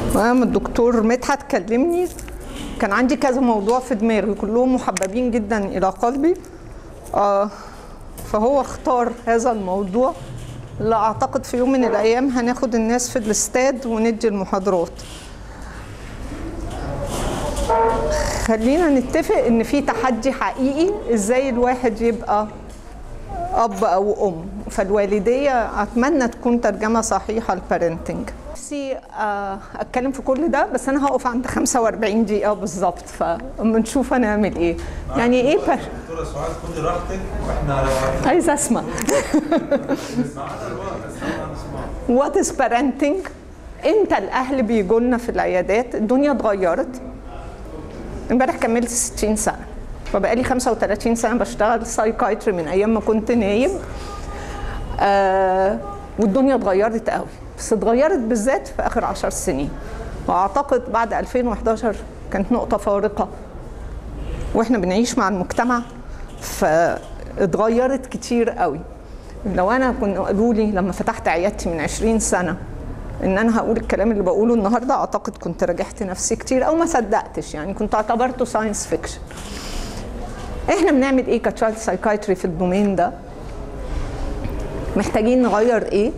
لما الدكتور مدحت كلمني كان عندي كذا موضوع في دماغي كلهم محببين جدا الى قلبي، فهو اختار هذا الموضوع اللي اعتقد في يوم من الايام هناخد الناس في الاستاد وندي المحاضرات. خلينا نتفق ان في تحدي حقيقي ازاي الواحد يبقى اب او ام، فالوالديه اتمنى تكون ترجمه صحيحه للبارنتنج. نفسي اتكلم في كل ده بس انا هقف عند 45 دقيقه بالظبط، فاما نشوف هنعمل ايه. يعني ايه دكتوره سعاد خدي راحتك واحنا عايزه اسمع. وات از بارنتنج؟ امتى الاهل بيجوا لنا في العيادات؟ الدنيا اتغيرت. امبارح كملت 60 سنه، فبقالي 35 سنه بشتغل سايكايتري من ايام ما كنت نايم. والدنيا اتغيرت قوي، بس اتغيرت بالذات في اخر 10 سنين، واعتقد بعد 2011 كانت نقطه فارقه واحنا بنعيش مع المجتمع، فاتغيرت كتير قوي. لو انا كانوا قالوا لي لما فتحت عيادتي من 20 سنه ان انا هقول الكلام اللي بقوله النهارده، اعتقد كنت راجعت نفسي كتير او ما صدقتش، يعني كنت اعتبرته ساينس فيكشن. احنا بنعمل ايه كتشايلد سايكايتري في الدومين ده؟ محتاجين نغير ايه؟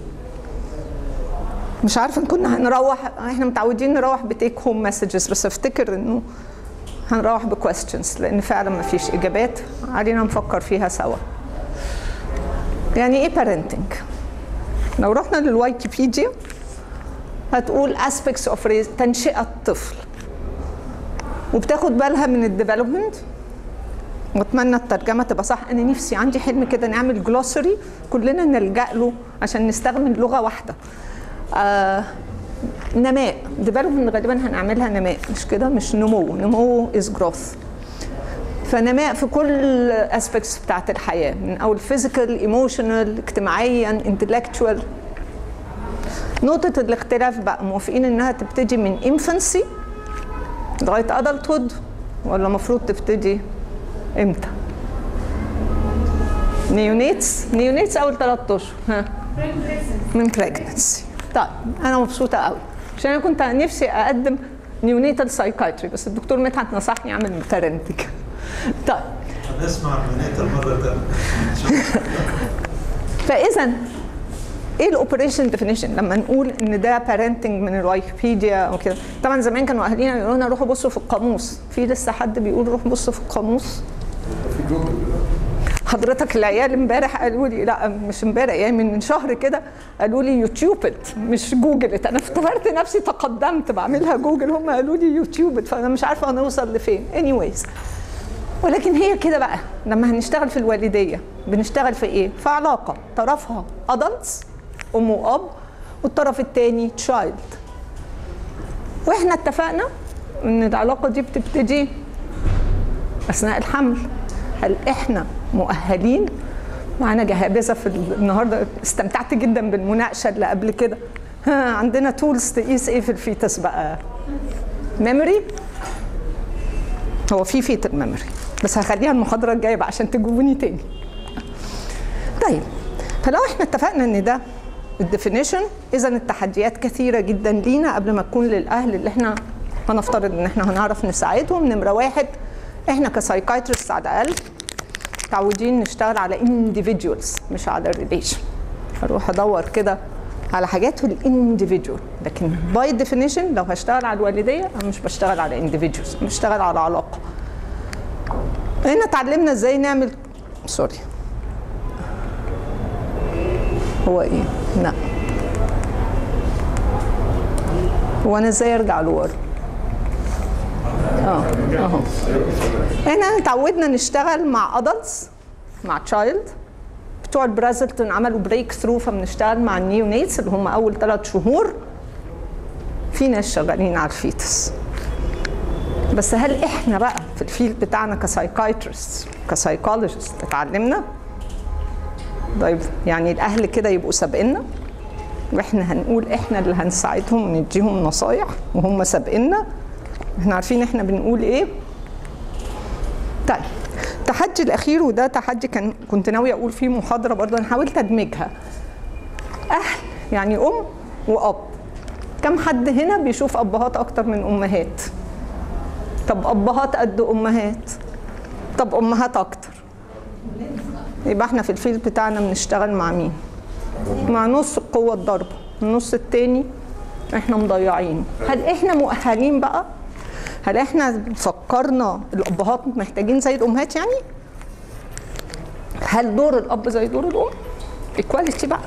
مش عارفه ان كنا هنروح، احنا متعودين نروح بتيك هوم مسجز، بس افتكر انه هنروح بكويستشنز لان فعلا ما فيش اجابات، علينا نفكر فيها سوا. يعني ايه بارنتنج؟ لو رحنا للويكيبيديا هتقول aspects of raising، تنشئة طفل، وبتاخد بالها من الديفلوبمنت. واتمنى الترجمه تبقى صح. انا نفسي عندي حلم كده نعمل جلوسري كلنا نلجأ له عشان نستخدم لغه واحده. نماء، ديفلوبمنت غالبا هنعملها نماء، مش كده؟ مش نمو، نمو از جروث. فنماء في كل اسبكتس بتاعت الحياه، من اول فيزيكال، ايموشنال، اجتماعيا، انتلكتشوال. نقطه الاختلاف بقى، موافقين انها تبتدي من انفانسي لغايه ادلتهود ولا المفروض تبتدي امتى؟ نيونيتس اول 3 اشهر، ها؟ من بريجنسي. طيب انا مبسوطه قوي عشان انا كنت نفسي اقدم نيونيتال سايكايتري، بس الدكتور مدحت نصحني اعمل بارنتنج. طيب هنسمع النيونيتال مره ثانيه. فاذا ايه الاوبريشن ديفينيشن لما نقول ان ده بارنتنج من الويكيبيديا او كده؟ طبعا زمان كانوا اهالينا يقولوا لنا روحوا بصوا في القاموس. في لسه حد بيقول روح بصوا في القاموس؟ في جوجل. حضرتك العيال امبارح قالوا لي، لا مش امبارح، يعني من شهر كده قالوا لي يوتيوبت مش جوجلت. انا افتكرت نفسي تقدمت بعملها جوجل، هم قالوا لي يوتيوبت، فانا مش عارفه هنوصل لفين. anyways، ولكن هي كده بقى. لما هنشتغل في الوالديه بنشتغل في ايه؟ في علاقه طرفها adults، ام واب، والطرف الثاني تشايلد. واحنا اتفقنا ان العلاقه دي بتبتدي اثناء الحمل. هل احنا مؤهلين؟ معانا جهابذه في النهارده، استمتعت جدا بالمناقشه اللي قبل كده. عندنا تولز تقيس ايه في الفيتس بقى؟ ميموري. هو في فيتال ميموري بس هخليها المحاضره الجايه بقى عشان تجاوبوني تاني. طيب فلو احنا اتفقنا ان ده الديفينيشن، اذا التحديات كثيره جدا لينا قبل ما تكون للاهل اللي احنا هنفترض ان احنا هنعرف نساعدهم. نمره واحد، احنا كسايكايترست على الاقل متعودين نشتغل على individuals مش على relation. هروح ادور كده على حاجات في الانديفيدوال، لكن باي ديفينيشن لو هشتغل على الوالديه انا مش بشتغل على individuals، بشتغل على علاقه. هنا اتعلمنا ازاي نعمل هو ايه؟ لا هو انا ازاي ارجع لورا؟ اهو احنا اتعودنا نشتغل مع ادلتس، مع تشايلد. بتوع البرازلتون عملوا بريك ثرو، فبنشتغل مع النيونيتس اللي هم اول 3 شهور. في ناس شغالين على الفيتس. بس هل احنا بقى في الفيلد بتاعنا كسايكايترست كسايكولوجيست اتعلمنا؟ طيب يعني الاهل كده يبقوا سابقنا واحنا هنقول احنا اللي هنساعدهم ونديهم نصايح وهم سابقنا؟ احنا عارفين احنا بنقول ايه؟ طيب التحدي الاخير، وده تحدي كنت ناويه اقول فيه محاضره برضه، انا حاولت ادمجها. اهل يعني ام واب، كم حد هنا بيشوف ابهات اكتر من امهات؟ طب ابهات قد امهات؟ طب امهات اكتر. يبقى احنا في الفيلد بتاعنا بنشتغل مع مين؟ مع نص القوه الضاربه، النص التاني احنا مضيعين. هل احنا مؤهلين بقى؟ هل احنا فكرنا الابهات محتاجين زي الامهات يعني؟ هل دور الاب زي دور الام؟ ايكواليتي بقى.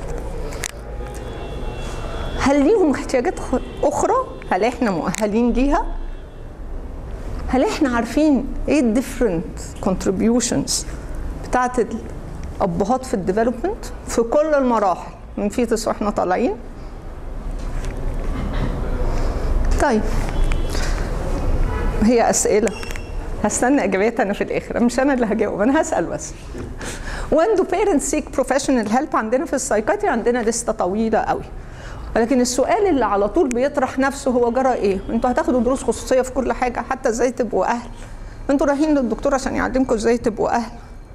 هل ليهم احتياجات اخرى؟ هل احنا مؤهلين ليها؟ هل احنا عارفين ايه الديفرنت كونتريبيوشنز بتاعت الابهات في الديفلوبمنت في كل المراحل من فيتس واحنا طالعين؟ طيب هي اسئله هستنى اجابات انا في الاخر، مش انا اللي هجاوب، انا هسال بس. when do parents seek professional help؟ عندنا في السايكاتري عندنا لسته طويله قوي، ولكن السؤال اللي على طول بيطرح نفسه هو جرى ايه؟ انتوا هتاخدوا دروس خصوصيه في كل حاجه، حتى ازاي تبقوا اهل. انتوا رايحين للدكتور عشان يعلمكم ازاي تبقوا اهل.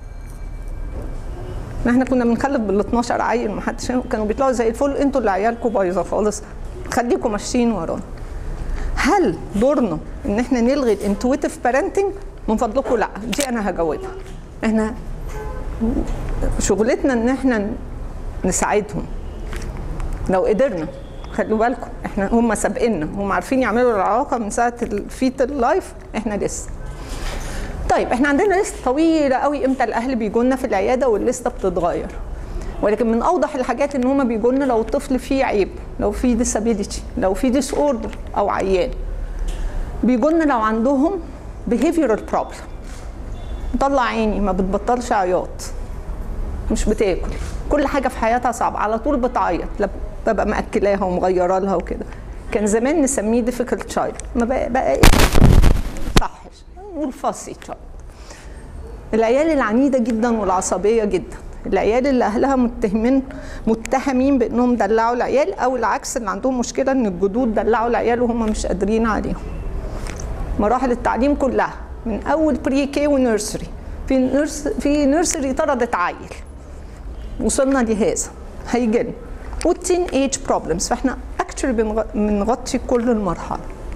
احنا كنا بنخلف بال 12 عيل، ما حدش كانوا بيطلعوا زي الفل، انتوا اللي عيالكم بايظه خالص، خليكم ماشيين ورانا. هل دورنا ان احنا نلغي الانتويتيف بارنتنج؟ من فضلكم لا، دي انا هجاوبها. احنا شغلتنا ان احنا نساعدهم لو قدرنا. خلوا بالكم احنا هم سابقنا، هم عارفين يعملوا العلاقه من ساعه الفيتال لايف، احنا لسه. طيب احنا عندنا لسته طويله قوي امتى الاهل بيجوا لنا في العياده، واللسته بتتغير. ولكن من اوضح الحاجات ان هم بيجوا لنا لو الطفل فيه عيب، لو فيه ديسابيليتي، لو فيه ديس اوردر او عيان. بيجوا لنا لو عندهم behavioral problem، مطلع عيني، ما بتبطلش عياط، مش بتاكل، كل حاجه في حياتها صعبه، على طول بتعيط، ببقى مأكلاها ومغيره لها وكده. كان زمان نسميه difficult child، ما بقى ايه؟ صحش، نقول fussy child. العيال العنيده جدا والعصبيه جدا، العيال اللي اهلها متهمين بانهم دلعوا العيال، او العكس اللي عندهم مشكله ان الجدود دلعوا العيال وهم مش قادرين عليهم. مراحل التعليم كلها من اول بري كي ونيرسري، في نيرسري طردت عيل، وصلنا لهذا هيجي لنا، والتين ايج بروبلمز. فاحنا اكشلي بنغطي كل المرحله.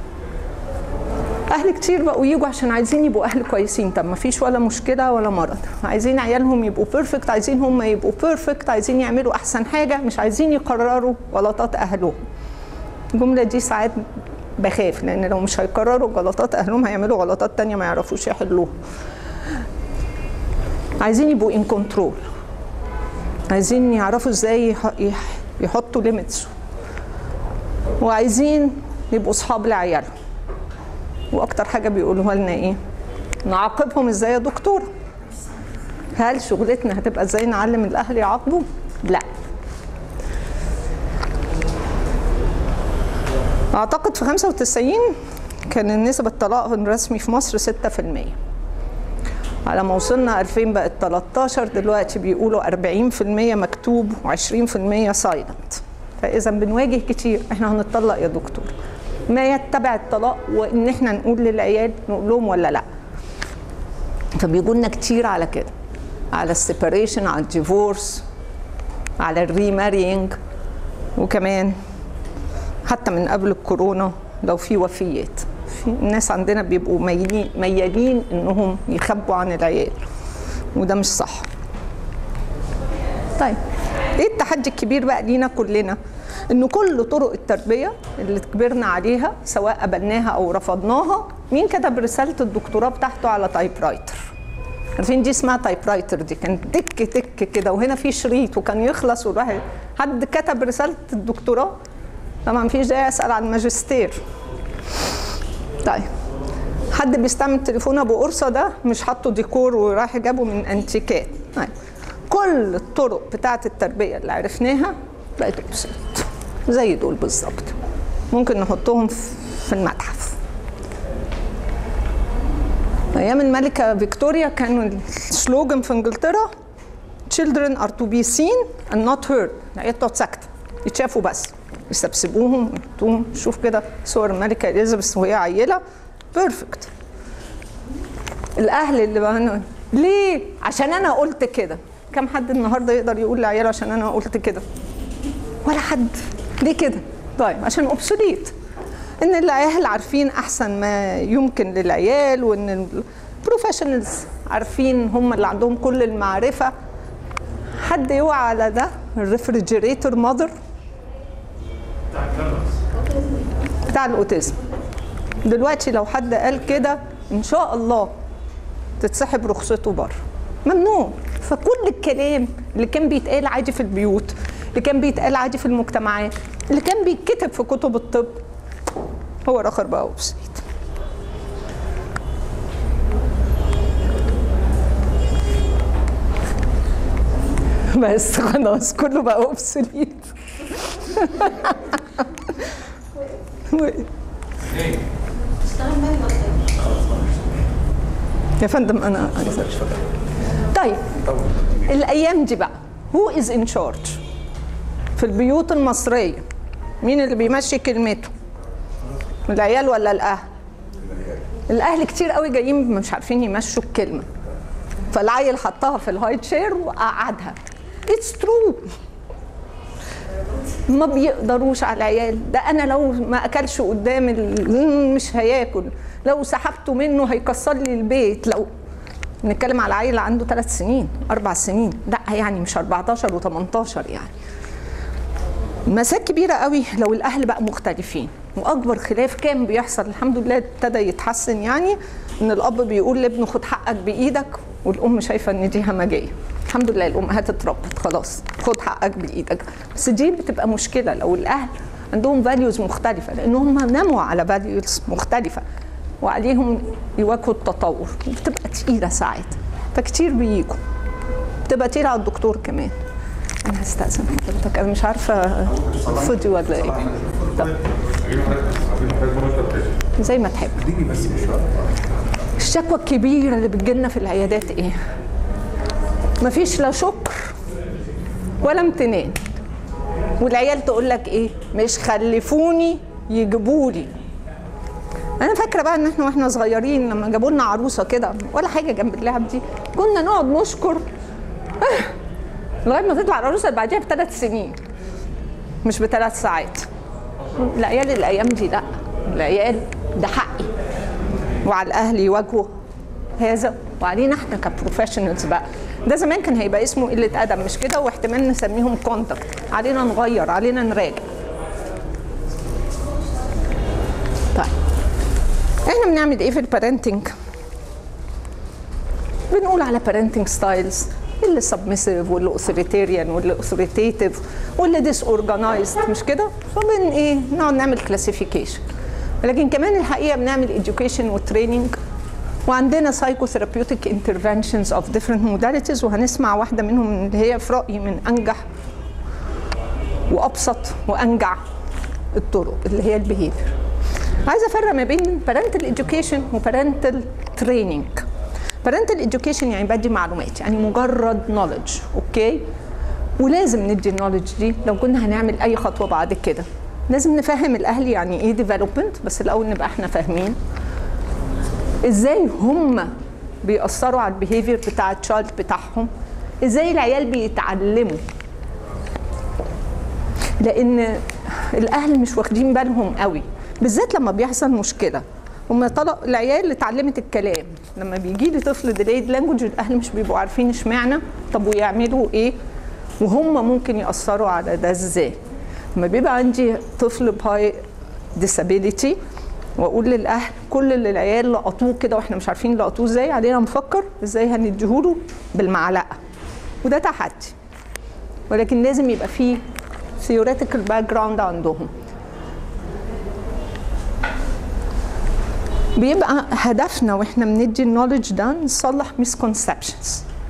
اهل كتير بقوا يجوا عشان عايزين يبقوا اهل كويسين. طب ما فيش ولا مشكله ولا مرض، عايزين عيالهم يبقوا بيرفكت، عايزين هم يبقوا بيرفكت، عايزين يعملوا احسن حاجه، مش عايزين يقرروا غلطات اهلهم. الجمله دي ساعات بخاف، لان لو مش هيقرروا غلطات اهلهم هيعملوا غلطات تانية ما يعرفوش يحلوها. عايزين يبقوا ان كنترول، عايزين يعرفوا ازاي يحطوا ليميتس، وعايزين يبقوا اصحاب لعيالهم. واكتر حاجه بيقولوها لنا ايه؟ نعاقبهم ازاي يا دكتوره؟ هل شغلتنا هتبقى ازاي نعلم الاهل يعاقبوا؟ لا. اعتقد في 95 كان نسبه الطلاق الرسمي في مصر 6%. على ما وصلنا 2000 بقت 13، دلوقتي بيقولوا 40% مكتوب و20% سايلنت. فاذا بنواجه كتير، احنا هنتطلق يا دكتور، ما يتبع الطلاق وان احنا نقول للعيال نقول لهم ولا لا. فبيجوا لنا كتير على كده، على السيباريشن، على الديفورس، على الريمارينج، وكمان حتى من قبل الكورونا لو في وفيات. في الناس عندنا بيبقوا ميالين انهم يخبوا عن العيال، وده مش صح. طيب ايه التحدي الكبير بقى لينا كلنا؟ انه كل طرق التربيه اللي كبرنا عليها سواء قبلناها او رفضناها، مين كتب رساله الدكتوراه بتاعته على تايب رايتر؟ عارفين دي اسمها تايب رايتر، دي كانت تك تك كده، وهنا في شريط وكان يخلص والواحد. حد كتب رساله الدكتوراه؟ طبعا مفيش داعي اسال عن الماجستير. طيب حد بيستعمل تليفون ابو قرصه ده مش حاطه ديكور وراح جابه من انتيكات. طيب كل الطرق بتاعه التربيه اللي عرفناها بقت اوبسيت، زي دول بالظبط، ممكن نحطهم في المتحف. ايام الملكه فيكتوريا كان السلوجن في انجلترا children are to be seen and not heard. العيال تقعد ساكته يتشافوا بس، يسبسبوهم ويحطوهم. شوف كده صور الملكه اليزابيث وهي عيله بيرفكت. الاهل اللي بقى ليه؟ عشان انا قلت كده. كم حد النهارده يقدر يقول لعياله عشان انا قلت كده؟ ولا حد. ليه كده؟ طيب عشان اوبسوليت، ان العيال عارفين احسن ما يمكن للعيال، وان البروفيشنالز عارفين هم اللي عندهم كل المعرفه. حد يوعى على ده؟ الريفريجريتور ماذر بتاع الاوتيزم. دلوقتي لو حد قال كده ان شاء الله تتسحب رخصته بره، ممنوع. فكل الكلام اللي كان بيتقال عادي في البيوت، اللي كان بيتقال عادي في المجتمعات، اللي كان بيتكتب في كتب الطب، هو الاخر بقى اوبسيت. بس خلاص كله بقى اوبسوليت. يا فندم انا عايزه اشوف. طيب الايام دي بقى هو از ان شارج في البيوت المصريه؟ مين اللي بيمشي كلمته؟ العيال ولا الاهل؟ الاهل كتير قوي جايين مش عارفين يمشوا الكلمه، فالعيل حطها في الهاي تشير وقعدها. اتس ترو، ما بيقدروش على العيال ده. انا لو ما اكلش قدام مش هياكل، لو سحبته منه هيكسر لي البيت. لو نتكلم على عيل عنده 3 سنين 4 سنين، لا يعني مش 14 و18 يعني. مساك كبيره قوي لو الاهل بقى مختلفين. واكبر خلاف كان بيحصل، الحمد لله ابتدى يتحسن، يعني ان الاب بيقول لابنه خد حقك بايدك، والام شايفه ان دي همجيه. الحمد لله الامهات اتربت خلاص، خد حقك بايدك. بس دي بتبقى مشكله لو الاهل عندهم فاليوز مختلفه، لان هم نموا على فاليوز مختلفه وعليهم يواجهوا التطور. بتبقى تقيله ساعات، فكتير بيجوا، بتبقى تقيله على الدكتور كمان. انا هستأذن حضرتك، انا مش عارفه فودي ولا ايه. طب زي ما تحب. الشكوى الكبيره اللي بتجيلنا في العيادات ايه؟ مفيش لا شكر ولا امتنان، والعيال تقول لك ايه؟ مش خلفوني يجيبولي. انا فاكره بقى ان احنا واحنا صغيرين لما جابوا لنا عروسه كده ولا حاجه جنب اللعب دي، كنا نقعد نشكر لغايه ما تطلع العروسه اللي بعديها ب3 سنين، مش ب3 ساعات. العيال الايام دي لا، العيال ده حقي، وعلى الاهل يواجهوا هذا، وعلينا احنا كبروفيشنالز بقى. ده زمان كان هيبقى اسمه قله ادب مش كده، واحتمال نسميهم كونتاكت. علينا نغير، علينا نراجع. طيب احنا بنعمل ايه في البارنتنج؟ بنقول على بارنتنج ستايلز، اللي سبمسيف واللي اوثوريتيريان واللي اوثوريتيف واللي ديس اورجانايزد، مش كده؟ فبن ايه؟ نقعد نعمل كلاسيفيكيشن. لكن كمان الحقيقه بنعمل education وتريننج، وعندنا psychotherapeutic interventions of different modalities، وهنسمع واحده منهم اللي هي في رايي من انجح وابسط وانجع الطرق اللي هي البيهيفير. عايزه افرق ما بين parental education و parental training. parental education يعني بدي معلومات، يعني مجرد knowledge، اوكي؟ ولازم ندي النولج دي لو كنا هنعمل اي خطوه بعد كده. لازم نفهم الاهل يعني ايه development، بس الاول نبقى احنا فاهمين ازاي هم بيأثروا على البيهيفير بتاع التشايلد بتاعهم، ازاي العيال بيتعلموا، لان الاهل مش واخدين بالهم قوي، بالذات لما بيحصل مشكله. هم العيال اللي اتعلمت الكلام، لما بيجي لي طفل ديليد لانجوج الاهل مش بيبقوا عارفين اشمعنى، طب ويعملوا ايه، وهم ممكن يأثروا على ده ازاي. لما بيبقى عندي طفل بهاي ديسابيليتي واقول للاهل كل اللي العيال لقطوه كده واحنا مش عارفين لقطوه ازاي، علينا نفكر ازاي هنديهوله بالمعلقه، وده تحدي. ولكن لازم يبقى فيه theoretical background عندهم. بيبقى هدفنا واحنا بندي النولج ده نصلح misconceptions،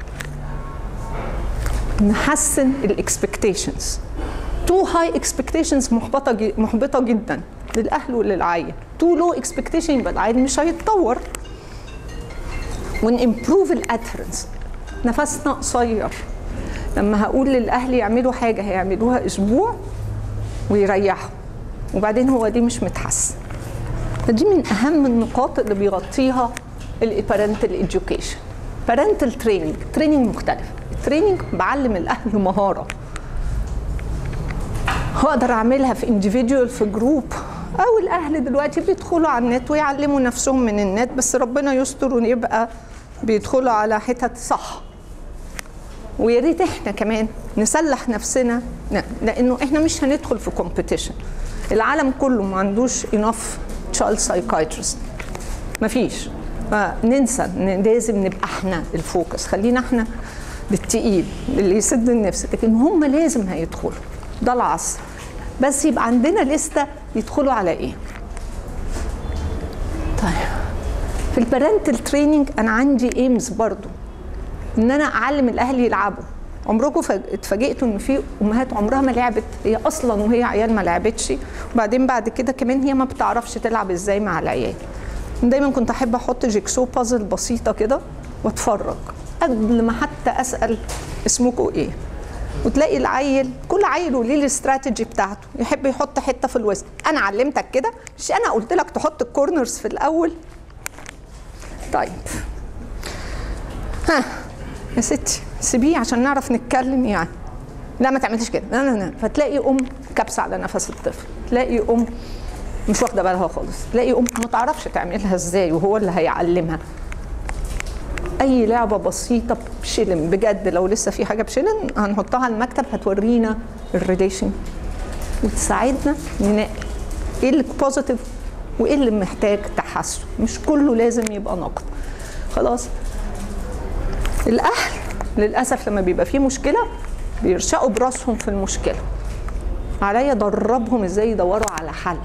نحسن الاكسبكتيشنز. تو هاي اكسبكتيشنز محبطه جدا للاهل وللعيل، تو لو اكسبكتيشن يبقى العيل مش هيتطور. ونimprove الادهرنس. نفسنا قصير، لما هقول للاهل يعملوا حاجه هيعملوها اسبوع ويريحوا، وبعدين هو دي مش متحسن. فدي من اهم النقاط اللي بيغطيها البارنتال education. بارنتال تريننج مختلف. التريننج بعلم الاهل مهاره، هقدر اعملها في individual في جروب، او الاهل دلوقتي بيدخلوا على النت ويعلموا نفسهم من النت، بس ربنا يستر ويبقى بيدخلوا على حتت صح. ويا ريت احنا كمان نسلح نفسنا، لانه احنا مش هندخل في كومبيتيشن. العالم كله ما عندوش enough child psychiatrist، مفيش. فننسى ان لازم نبقى احنا الفوكس، خلينا احنا بالتقيل اللي يسد النفس، لكن هم لازم هيدخلوا، ده العصر. بس يبقى عندنا لستة يدخلوا على ايه. طيب في البارنتال تريننج انا عندي ايمز برضو، ان انا اعلم الاهل يلعبوا. عمركم اتفاجئتوا ان في امهات عمرها ما لعبت هي اصلا وهي عيال ما لعبتش، وبعدين بعد كده كمان هي ما بتعرفش تلعب ازاي مع العيال. دايما كنت احب احط جيكسو بازل بسيطه كده واتفرج قبل ما حتى اسال اسمكم ايه، وتلاقي العيل كل عيل وليه الاستراتيجي بتاعته، يحب يحط حته في الوسط. انا علمتك كده، مش انا قلت لك تحط الكورنرز في الاول؟ طيب ها يا ستي سيبيه عشان نعرف نتكلم يعني. لا ما تعمليش كده، لا لا لا. فتلاقي ام كبسه على نفس الطفل، تلاقي ام مش واخده بالها خالص، تلاقي ام ما تعرفش تعملها ازاي وهو اللي هيعلمها. اي لعبه بسيطه بشلن بجد، لو لسه في حاجه بشلن هنحطها على المكتب هتورينا الريليشن وتساعدنا ننقي ايه اللي بوزيتيف وايه اللي محتاج تحسن. مش كله لازم يبقى نقد. خلاص. الاهل للاسف لما بيبقى فيه مشكله بيرشقوا براسهم في المشكله. عليا ادربهم ازاي يدوروا على حل.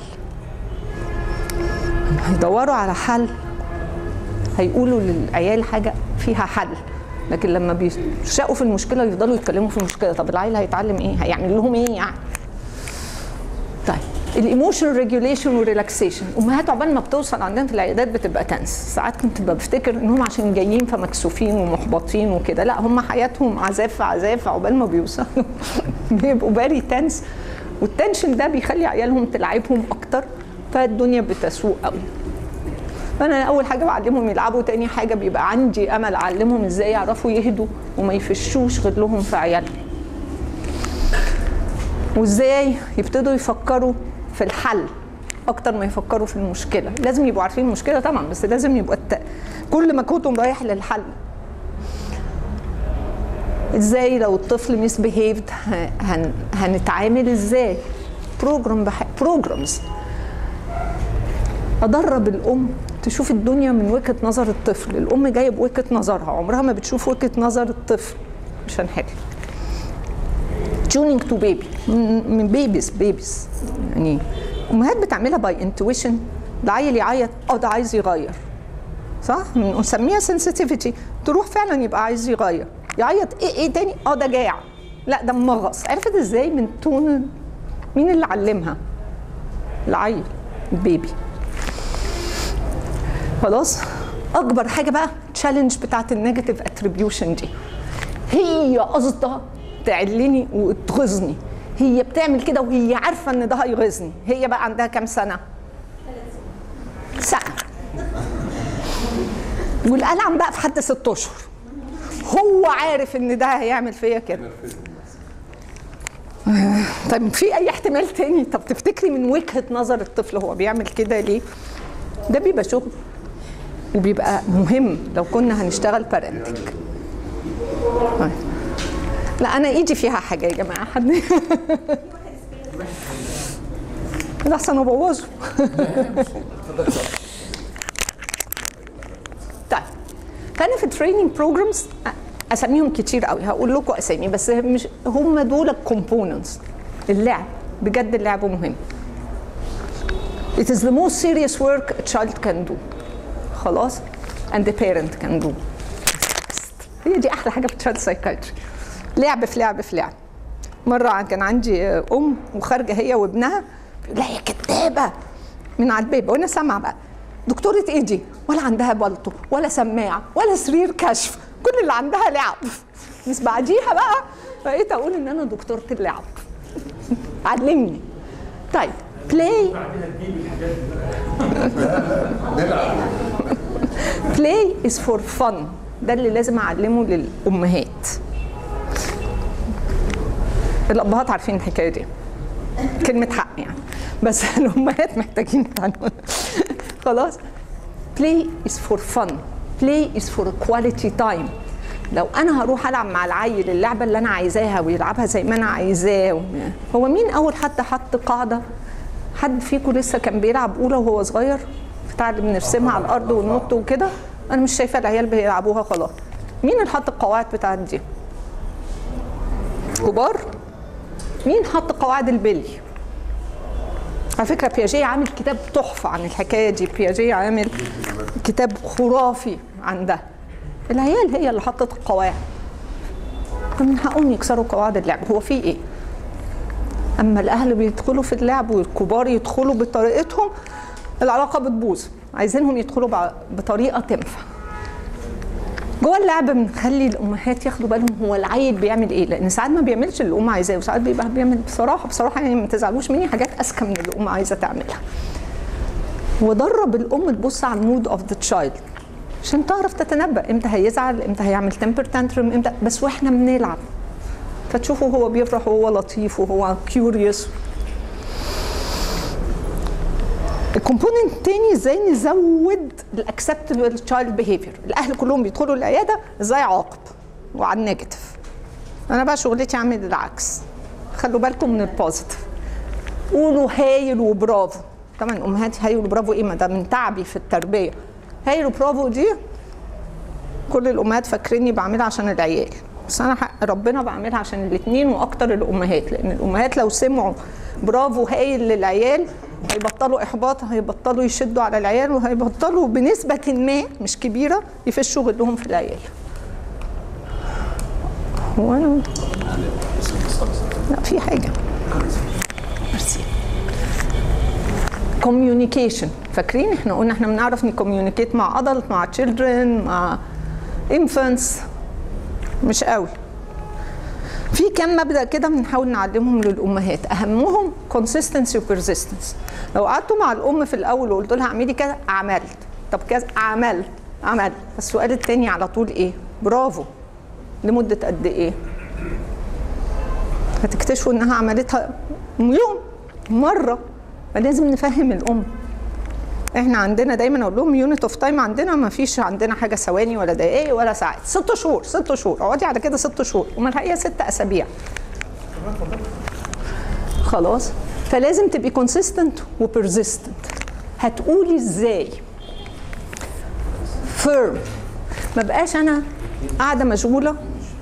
هيدوروا على حل هيقولوا للعيال حاجه فيها حل، لكن لما بيرشقوا في المشكله يفضلوا يتكلموا في المشكله. طب العيل هيتعلم ايه؟ هيعمل لهم ايه يعني؟ طيب الايموشن ريجوليشن وريلاكسيشن. امهات عقبال ما بتوصل عندنا في العيادات بتبقى تنس. ساعات كنت بفتكر انهم عشان جايين فمكسوفين ومحبطين وكده، لا هم حياتهم عذاب في عذاب، عقبال ما بيوصلوا بيبقوا باري تنس، والتنشن ده بيخلي عيالهم تلعبهم اكتر، فالدنيا بتسوء قوي. فانا اول حاجه بعلمهم يلعبوا، تاني حاجه بيبقى عندي امل اعلمهم ازاي يعرفوا يهدوا وما يفشوش غلهم في عيالهم، وازاي يبتدوا يفكروا في الحل اكتر ما يفكروا في المشكله. لازم يبقوا عارفين المشكله طبعا، بس لازم يبقى كل مجهودهم رايح للحل. ازاي لو الطفل مسبيهيفد هنتعامل ازاي؟ بروجرامز. ادرب الام تشوف الدنيا من وجهه نظر الطفل. الام جايه بوجهه نظرها، عمرها ما بتشوف وجهه نظر الطفل. مش هنحل. tuning to baby من بيبيز يعني امهات بتعملها باي انتويشن. العيل يعيط ده عايز يغير، صح؟ نسميها sensitivity. تروح فعلا يبقى عايز يغير، يعيط ايه تاني؟ ده جاع، لا ده مغص. عرفت ازاي؟ من تون. مين اللي علمها؟ العيل، البيبي. خلاص. اكبر حاجه بقى تشالنج بتاعت النيجاتيف اتريبيوشن دي، هي قصدها تعلني وتغيظني. هي بتعمل كده وهي عارفه ان ده هيغيظني. هي بقى عندها كام سنه؟ سنه. والقلم بقى في حد 6 اشهر. هو عارف ان ده هيعمل فيا كده. طيب في اي احتمال تاني؟ طب تفتكري من وجهه نظر الطفل هو بيعمل كده ليه؟ ده بيبقى شغل وبيبقى مهم لو كنا هنشتغل بارنتنج. لا انا ايدي فيها حاجه يا جماعه، حد لا احسن ابوظه. طيب فانا في التريننج بروجرامز اساميهم كتير قوي، هقول لكم اسامي بس مش هم دول الكومبوننتس. اللعب بجد، اللعب مهم. It is the most serious work a child can do. خلاص؟ and the parent can do. هي دي احلى حاجه في التشايلد سايكايتري. لعب في لعب في لعب. مره كان عندي ام وخارجه هي وابنها، لا هي كدابه من على الباب، وانا سامعه بقى دكتوره ايه دي؟ ولا عندها بلطو ولا سماعه ولا سرير كشف، كل اللي عندها لعب. بس بعديها بقى بقيت اقول ان انا دكتوره اللعب. علمني. طيب بلاي. بلاي از فور فن. ده اللي لازم اعلمه للامهات. الابهات عارفين الحكايه دي. كلمه حق يعني، بس الامهات محتاجين يتعلموا. خلاص. play is for fun, play is for quality time. لو انا هروح العب مع العيل اللعبه اللي انا عايزاها ويلعبها زي ما انا عايزاه، هو مين اول حد حط قاعده؟ حد فيكم لسه كان بيلعب اولى وهو صغير بتاع اللي بنرسمها على الارض وننط وكده؟ انا مش شايفه العيال بيلعبوها خلاص. مين اللي حط القواعد بتاعت دي؟ كبار؟ مين حط قواعد البلي؟ على فكره بياجيه عامل كتاب تحفه عن الحكايه دي، بياجيه عامل كتاب خرافي عن ده. العيال هي اللي حطت القواعد، فمن حقهم يكسروا قواعد اللعب. هو في ايه؟ اما الاهل بيدخلوا في اللعب والكبار يدخلوا بطريقتهم العلاقه بتبوظ. عايزينهم يدخلوا بطريقه تنفع. جوه اللعب بنخلي الامهات ياخدوا بالهم هو العيل بيعمل ايه، لان ساعات ما بيعملش اللي الام عايزاه، وساعات بيبقى بيعمل بصراحه يعني ما تزعلوش مني حاجات اذكى من اللي الام عايزه تعملها. ودرب الام تبص على المود اوف ذا تشايلد عشان تعرف تتنبأ امتى هيزعل، امتى هيعمل تمبر تانترم، امتى، بس واحنا بنلعب فتشوفوا هو بيفرح وهو لطيف وهو كيوريوس. الكومبوننت الثاني ازاي نزود الاكسبتبل تشايلد بيهيفير. الاهل كلهم بيدخلوا العياده ازاي اعاقب وعلى النيجاتيف. انا بقى شغلتي اعمل العكس. خلوا بالكم من البوزيتيف. قولوا هايل وبرافو. طبعا امهاتي هايل وبرافو ايه؟ ما ده من تعبي في التربيه. هايل وبرافو دي كل الامهات فاكريني بعملها عشان العيال، بس انا حق ربنا بعملها عشان الاثنين واكتر الامهات، لان الامهات لو سمعوا برافو هايل للعيال هيبطلوا احباط، هيبطلوا يشدوا على العيال، وهيبطلوا بنسبه ما مش كبيره يفشوا غلهم في العيال. وانا لا في حاجه. ميرسي. كوميونيكيشن. فاكرين احنا قلنا احنا بنعرف نكوميونيكيت مع ادلت، مع تشيلدرن، مع انفانتس مش قوي. في كام مبدأ كده بنحاول نعلمهم للأمهات، أهمهم consistency و persistence. لو قعدتوا مع الأم في الأول وقلت لها اعملي كذا، عملت، طب كذا، عملت، السؤال التاني على طول إيه؟ برافو. لمدة قد إيه؟ هتكتشفوا إنها عملتها يوم مرة. فلازم نفهم الأم. احنا عندنا دايما اقول لهم يونت اوف تايم، عندنا ما فيش عندنا حاجه ثواني ولا دقائق ولا ساعات. 6 شهور 6 شهور اقعدي على كده 6 شهور، وما الحقيقه 6 اسابيع. خلاص. فلازم تبقي كونسيستنت وبرزيستنت. هتقولي ازاي؟ فيرم. ما بقاش انا قاعده مشغوله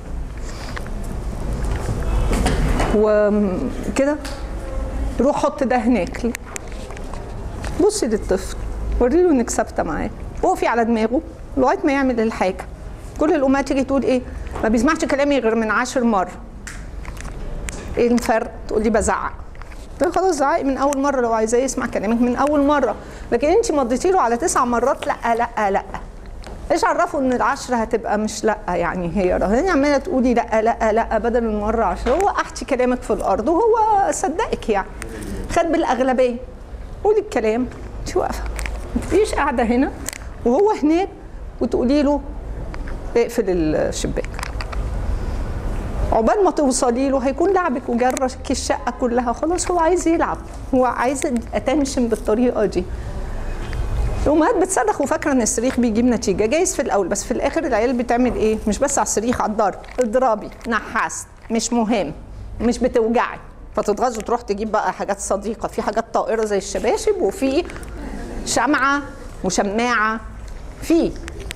وكده روح حط ده هناك. بصي للطفل، وري له انك ثابته معاه، وقفي على دماغه لغايه ما يعمل الحاجه. كل الامهات تيجي تقول ايه؟ ما بيسمعش كلامي غير من 10 مرة. ايه الفرق؟ تقول لي بزعق. خلاص زعقي من اول مره لو عايزاه يسمع كلامك من اول مره، لكن انت مضيتي له على 9 مرات لا لا لا. ايش عرفوا ان ال10 هتبقى مش لا؟ يعني هي رهاني عماله تقولي لا لا لا بدل المره 10. هو احتي كلامك في الارض وهو صدقك، يعني خد بالاغلبيه. قولي الكلام انت واقفه، ما تبقيش قاعده هنا وهو هناك وتقولي له اقفل الشباك. عقبال ما توصلي له هيكون لعبك وجرك الشقه كلها، خلاص هو عايز يلعب، هو عايز اتنشن بالطريقه دي. الامهات بتصرخ وفاكره ان الصريخ بيجيب نتيجه، جايز في الاول، بس في الاخر العيال بتعمل ايه؟ مش بس على الصريخ، على الضرب، اضربي، نحست، مش مهم، مش بتوجعي، فتتغاظ وتروح تجيب بقى حاجات صديقه، في حاجات طائره زي الشباشب، وفي شمعه وشماعه، في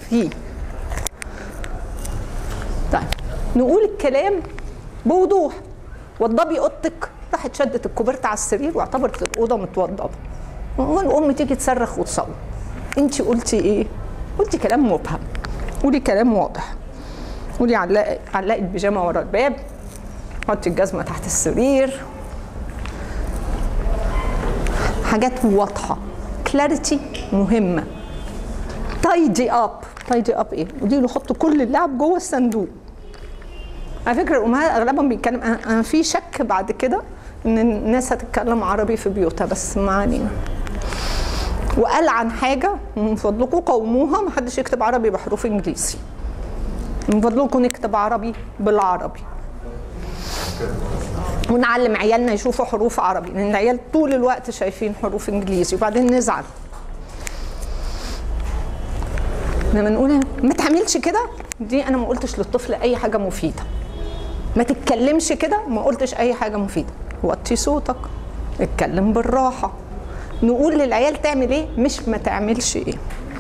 طيب نقول الكلام بوضوح. وضبي اوضتك، راحت شدت الكوبرت على السرير واعتبرت الاوضه متوضبه. والام تيجي تصرخ وتصوت. انت قلتي ايه؟ قلتي كلام مبهم. قولي كلام واضح. قولي علقي البيجامه ورا الباب، حطي الجزمه تحت السرير. حاجات واضحه. كلاريتي مهمه. تايدي اب ايه؟ قولي له حط كل اللعب جوه الصندوق. على فكره الامهات اغلبهم بيتكلم، انا في شك بعد كده ان الناس هتتكلم عربي في بيوتها، بس ما علينا. وقال عن حاجه، من فضلكم قوموها، ما حدش يكتب عربي بحروف انجليزي، من فضلكم نكتب عربي بالعربي. ونعلم عيالنا يشوفوا حروف عربي، لان العيال طول الوقت شايفين حروف انجليزي، وبعدين نزعل لما نقول ما تعملش كده. دي انا ما قلتش للطفل اي حاجه مفيده. ما تتكلمش كده، ما قلتش اي حاجه مفيده. وطي صوتك، اتكلم بالراحه. نقول للعيال تعمل ايه مش ما تعملش ايه.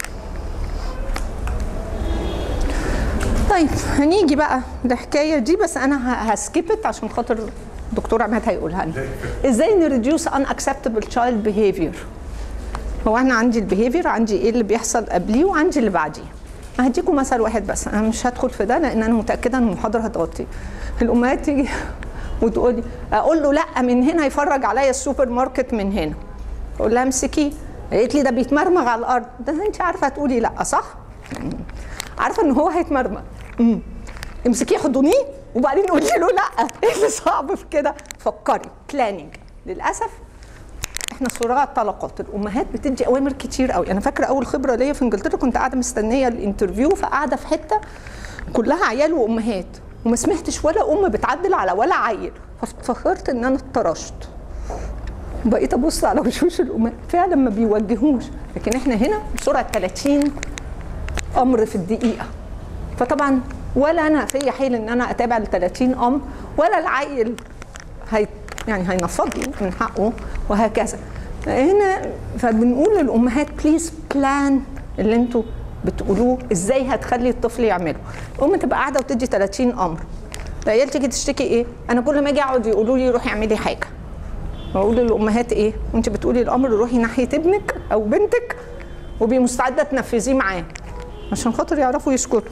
طيب هنيجي بقى الحكايه دي، بس انا هسكيبت عشان خاطر الدكتور عماد هيقولها لنا. ازاي نريديوس ان اكسبتبل تشايلد بيهيفير؟ هو انا عندي البيهيفير، عندي ايه اللي بيحصل قبليه وعندي اللي بعديه. هديكم مثل واحد بس، انا مش هدخل في ده لان انا متاكده ان المحاضره هتغطي. الامهات تيجي وتقول لي، اقول له لا من هنا يفرج عليا السوبر ماركت من هنا. اقول لها امسكيه. قالت لي ده بيتمرمغ على الارض. ده انت عارفه تقولي لا صح؟ عارفه ان هو هيتمرمغ. امسكيه حضنيه وبعدين قولي له لا. ايه اللي صعب في كده؟ فكري، بلاننج. للاسف احنا صراع الطلقات، الامهات بتدي اوامر كتير قوي. انا فاكره اول خبره ليا في انجلترا كنت قاعده مستنيه الانترفيو، فقاعده في حته كلها عيال وامهات، وما سمعتش ولا ام بتعدل على ولا عيل، فافتكرت ان انا اتطرشت. بقيت ابص على وشوش الامهات فعلا ما بيوجهوش، لكن احنا هنا بسرعه 30 امر في الدقيقه. فطبعا ولا انا في حيل ان انا اتابع ال 30 امر، ولا العيل يعني هينفضني من حقه، وهكذا. هنا فبنقول للامهات بليز بلان اللي انتوا بتقولوه ازاي هتخلي الطفل يعمله. الام تبقى قاعده وتدي 30 امر، العيال تيجي تشتكي ايه؟ انا كل ما اجي اقعد يقولوا لي روحي اعملي حاجه. بقول للامهات ايه؟ وانت بتقولي الامر روحي ناحيه ابنك او بنتك وبي مستعده تنفذيه معاه عشان خاطر يعرفوا يسكتوا.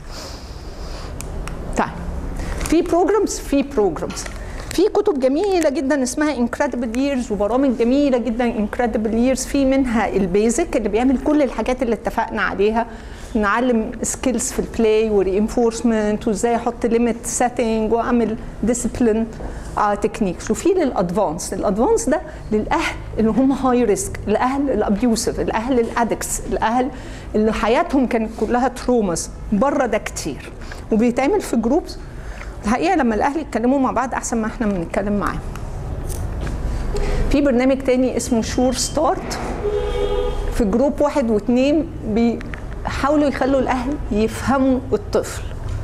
طيب في بروجرامز في كتب جميله جدا اسمها انكريدبل ييرز، وبرامج جميله جدا انكريدبل ييرز. في منها البيزك اللي بيعمل كل الحاجات اللي اتفقنا عليها، نعلم سكيلز في البلاي ورينفورسمنت، وازاي احط ليميت سيتنج واعمل ديسيبلين تكنيكس. وفي للادفانس، الادفانس ده للاهل اللي هم هاي ريسك، الاهل الابيوسيف، الاهل الادكتس، الاهل اللي حياتهم كانت كلها تروماز. بره ده كتير وبيتعمل في جروبس. الحقيقه لما الاهل يتكلموا مع بعض احسن ما احنا بنتكلم معاهم. في برنامج تاني اسمه شور ستارت، في جروب 1 و2 بيحاولوا يخلوا الاهل يفهموا الطفل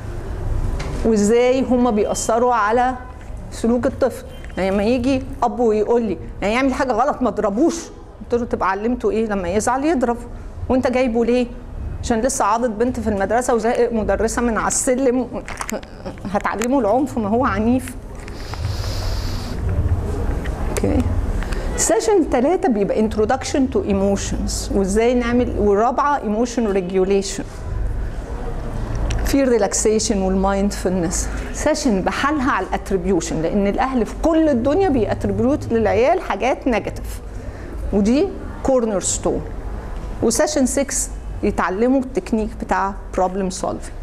وازاي هم بيأثروا على سلوك الطفل. يعني لما يجي اب ويقول لي يعني يعمل حاجه غلط ما اضربوش، قلت له تبقى علمته ايه؟ لما يزعل يضرب. وانت جايبه ليه؟ عشان لسه عاضت بنت في المدرسه وزائق مدرسه من على السلم، هتعلمه العنف؟ ما هو عنيف. اوكي. سيشن 3 بيبقى introduction to emotions وازاي نعمل، والرابعه emotion regulation. في الريلاكسيشن والمايندفولنس. سيشن بحالها على الاتريبيوشن، لان الاهل في كل الدنيا بيأتريبيوت للعيال حاجات نيجاتيف، ودي كورنر ستون. وسيشن 6 يتعلموا التكنيك بتاع بروبلم سولفينج.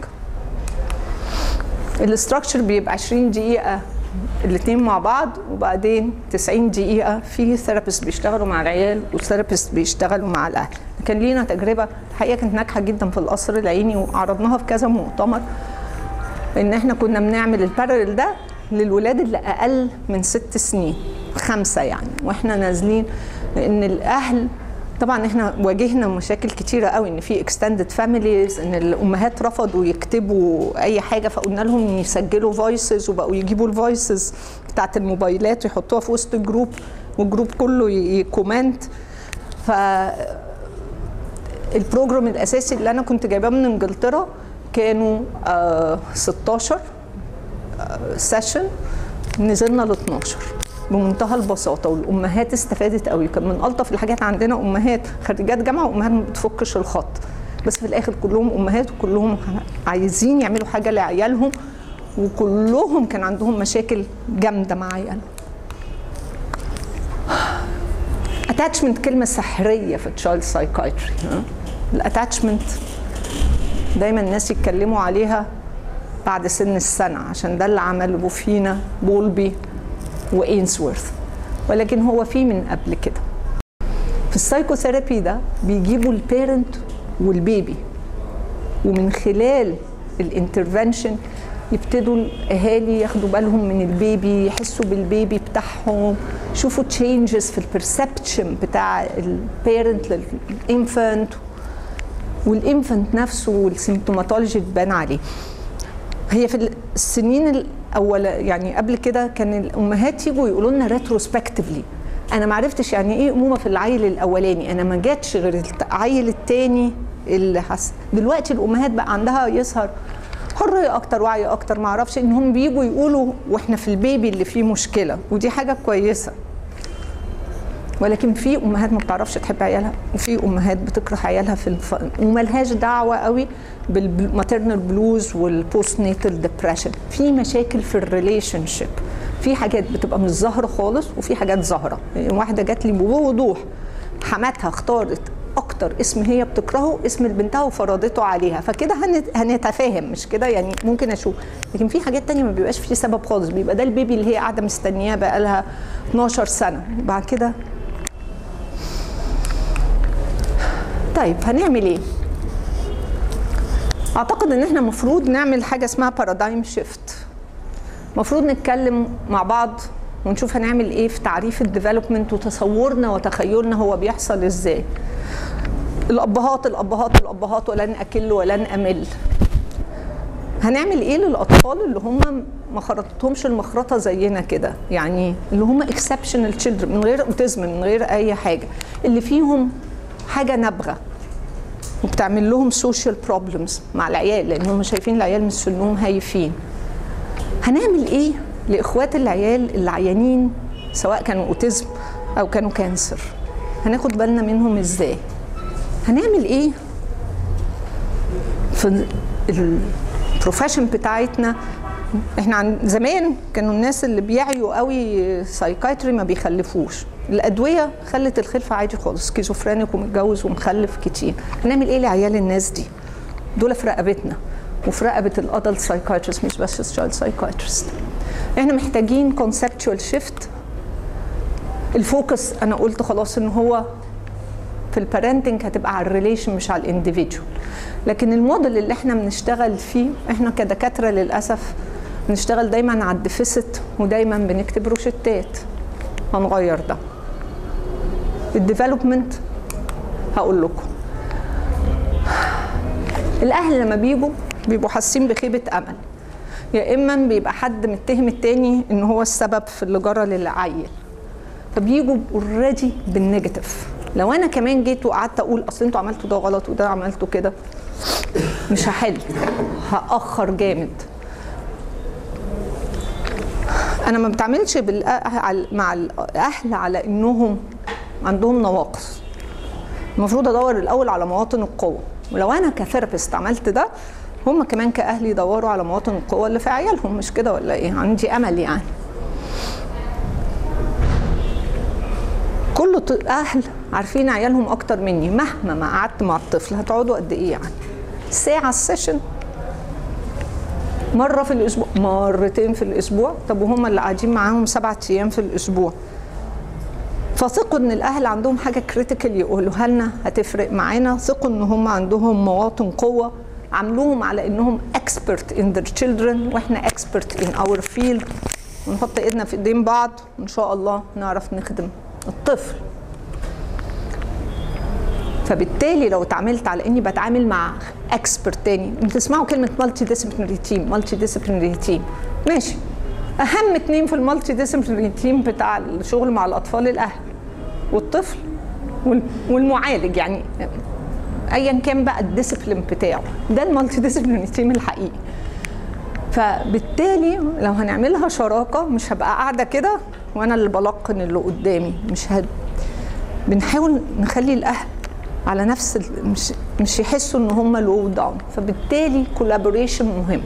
الاستراكشر بيبقى 20 دقيقه الاثنين مع بعض، وبعدين 90 دقيقه في ثيرابيست بيشتغلوا مع العيال وثيرابيست بيشتغلوا مع الاهل. كان لينا تجربه الحقيقه كانت ناجحه جدا في القصر العيني، وعرضناها في كذا مؤتمر، ان احنا كنا بنعمل البارل ده للولاد اللي اقل من 6 سنين، 5 يعني، واحنا نازلين. لان الاهل طبعا احنا واجهنا مشاكل كتيره قوي، ان في اكستندد فاميليز، ان الامهات رفضوا يكتبوا اي حاجه، فقلنا لهم يسجلوا فويسز، وبقوا يجيبوا الفويسز بتاعت الموبايلات ويحطوها في وسط الجروب، والجروب كله يكومنت. ف البروجرام الاساسي اللي انا كنت جايباه من انجلترا كانوا 16 سيشن، نزلنا ل 12 بمنتهى البساطه، والامهات استفادت قوي. كان من الطف الحاجات عندنا امهات خريجات جامعه وامهات ما بتفكش الخط، بس في الاخر كلهم امهات وكلهم عايزين يعملوا حاجه لعيالهم، وكلهم كان عندهم مشاكل جامده مع عيالهم. اتاتشمنت كلمه سحريه في التشايلد سايكايتري. الاتاتشمنت دايما الناس يتكلموا عليها بعد سن السنه، عشان ده اللي عمله فينا بولبي وإينسورث، ولكن هو في من قبل كده. في السايكوثيرابي ده بيجيبوا البيرنت والبيبي، ومن خلال الانترفنشن يبتدوا الاهالي ياخدوا بالهم من البيبي، يحسوا بالبيبي بتاعهم، يشوفوا تشينجز في البرسبشن بتاع البيرنت للانفانت، والانفانت نفسه والسيمتوماتولوجي تبان عليه. هي في السنين الاولى يعني قبل كده كان الامهات يجوا يقولوا لنا ريتروسبكتيفلي، انا ما عرفتش يعني ايه امومه في العيل الاولاني، انا ما جاتش غير العيل الثاني اللي حس. دلوقتي الامهات بقى عندها يظهر حريه اكتر، وعي اكتر، ما اعرفش، انهم بيجوا يقولوا واحنا في البيبي اللي فيه مشكله، ودي حاجه كويسه. ولكن في امهات ما بتعرفش تحب عيالها، وفي امهات بتكره عيالها وملهاش دعوه قوي بالماتيرنال بلوز والبوست ناتال ديبريشن. في مشاكل في الريليشن شيب، في حاجات بتبقى مش ظاهره خالص وفي حاجات ظاهره. يعني واحده جات لي بوضوح حماتها اختارت اكتر اسم هي بتكرهه اسم لبنتها وفرضته عليها، فكده هنتفاهم مش كده يعني، ممكن اشوف. لكن في حاجات تانية ما بيبقاش فيه سبب خالص، بيبقى ده البيبي اللي هي قاعده مستنياه بقى لها 12 سنه بعد كده. طيب هنعمل ايه؟ اعتقد ان احنا المفروض نعمل حاجه اسمها بارادايم شيفت. المفروض نتكلم مع بعض ونشوف هنعمل ايه في تعريف الديفلوبمنت وتصورنا وتخيلنا هو بيحصل ازاي. الابهات ولن اكل ولن امل. هنعمل ايه للاطفال اللي هم ما خرطتهمش المخرطه زينا كده، يعني اللي هم اكسبشنال تشيلدرن من غير اوتيزم من غير اي حاجه، اللي فيهم حاجه نابغه وبتعمل لهم سوشيال بروبلمز مع العيال لان هم شايفين العيال من سنهم هايفين. هنعمل ايه لاخوات العيال اللي عيانين سواء كانوا اوتيزم او كانوا كانسر؟ هناخد بالنا منهم ازاي؟ هنعمل ايه في البروفيشن بتاعتنا؟ احنا زمان كانوا الناس اللي بيعيوا قوي سايكايتري ما بيخلفوش، الادويه خلت الخلفه عادي خالص، سكيزوفرينيك ومتجوز ومخلف كتير. هنعمل ايه لعيال الناس دي؟ دول في رقبتنا وفي رقبه الادلت سايكايترست مش بس الشايلد سايكايترست. احنا محتاجين كونسبتشوال شيفت. الفوكس انا قلت خلاص ان هو في البارنتنج هتبقى على الريليشن مش على الانديفيدوال، لكن الموديل اللي احنا بنشتغل فيه احنا كدكاتره للاسف بنشتغل دايما على الديفيسيت ودايما بنكتب روشتات. هنغير ده. الديفلوبمنت هقول لكم الاهل لما بيبقوا حاسين بخيبه امل، يا اما بيبقى حد متهم التاني ان هو السبب في اللي جرى للعيل، فبيجوا اوريدي بالنيجاتيف. لو انا كمان جيت وقعدت اقول اصل انتوا عملتوا ده غلط وده عملتوا كده، مش هحل، هاخر جامد. انا ما بتعاملش مع الاهل على انهم عندهم نواقص. المفروض ادور الاول على مواطن القوه، ولو انا كثيرابيست عملت ده هم كمان كاهل يدوروا على مواطن القوه اللي في عيالهم، مش كده ولا ايه؟ عندي امل يعني. كل اهل عارفين عيالهم اكتر مني، مهما ما قعدت مع الطفل هتقعدوا قد ايه يعني؟ ساعه السيشن، مره في الاسبوع، مرتين في الاسبوع، طب وهم اللي قاعدين معاهم 7 ايام في الاسبوع. فثقوا ان الاهل عندهم حاجه كريتيكال يقولوها لنا هتفرق معانا، ثقوا ان هم عندهم مواطن قوه، عاملوهم على انهم expert in their children واحنا expert in our field، ونحط ايدنا في ايدين بعض وان شاء الله نعرف نخدم الطفل. فبالتالي لو اتعاملت على اني بتعامل مع اكسبرت تاني، بتسمعوا كلمه مالتي ديسيبلينري تيم، مالتي ديسيبلينري تيم، ماشي. اهم 2 في المالتي ديسيبلينري تيم بتاع الشغل مع الاطفال الاهل والطفل والمعالج، يعني ايا كان بقى الديسيبلين بتاعه، ده المالتي ديسيبلينري تيم الحقيقي. فبالتالي لو هنعملها شراكه مش هبقى قاعده كده وانا اللي بلقن اللي قدامي، بنحاول نخلي الاهل على نفس مش يحسوا ان هم لو داون، فبالتالي كولابوريشن مهم.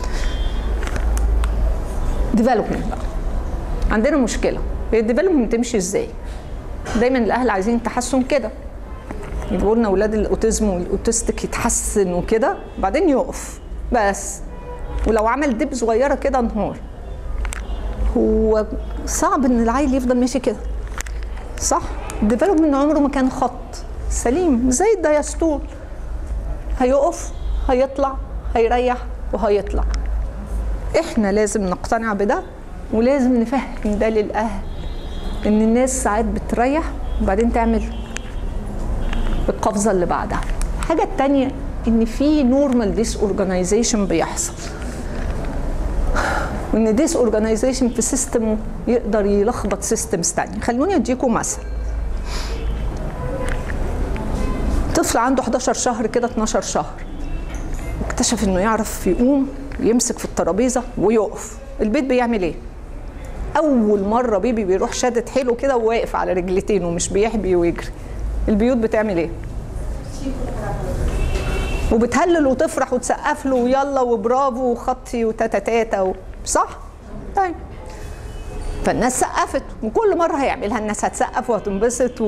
ديفلوبمنت بقى عندنا مشكله، هي الديفلوبمنت تمشي ازاي؟ دايما الاهل عايزين تحسن كده، يقولوا لنا اولاد الاوتيزم والاوتستيك يتحسن وكده بعدين يقف بس، ولو عمل دب صغيره كده انهار. هو صعب ان العيل يفضل ماشي كده، صح؟ الديفلوبمنت عمره ما كان خط سليم زي الدايستول، هيقف هيطلع هيريح وهيطلع. احنا لازم نقتنع بده، ولازم نفهم ده للاهل، ان الناس ساعات بتريح وبعدين تعمل القفزه اللي بعدها. الحاجه الثانيه ان في نورمال ديس اورجانيزيشن بيحصل، وان ديس اورجانيزيشن في سيستم يقدر يلخبط سيستمز ثانيه. خلوني اديكم مثل. طفل عنده 11 شهر كده 12 شهر، اكتشف انه يعرف يقوم ويمسك في الترابيزه ويقف. البيت بيعمل ايه؟ اول مره بيبي بيروح شادد حيله كده وواقف على رجلتين ومش بيحبي ويجري، البيوت بتعمل ايه؟ وبتهلل وتفرح وتسقف له ويلا وبرافو وخطي وتاتا صح؟ طيب فالناس سقفت، وكل مره هيعملها الناس هتسقف وهتنبسط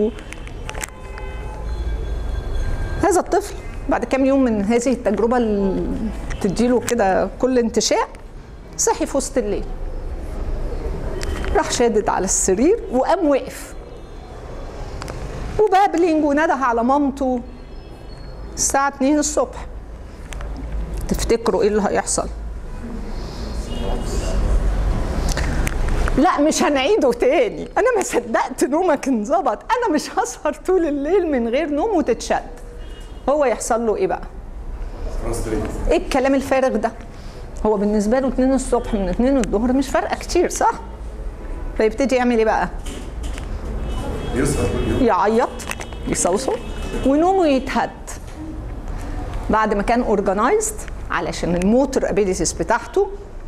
هذا الطفل بعد كام يوم من هذه التجربه اللي تديله كده كل انتشاء، صحي في وسط الليل، راح شادد على السرير وقام وقف وبابلينج ونده على مامته الساعة 2 الصبح. تفتكروا ايه اللي هيحصل؟ لا مش هنعيده تاني، انا ما صدقت نومك انظبط، انا مش هسهر طول الليل من غير نوم وتتشد. هو يحصل له ايه بقى؟ ايه الكلام الفارغ ده؟ هو بالنسبة له 2 الصبح من 2 الظهر مش فارقة كتير صح؟ فيبتدي يعمل ايه بقى؟ يعيط يصوصو ونومه يتهد. بعد ما كان اورجنايزد علشان الموتور ابيليتيز بتاعته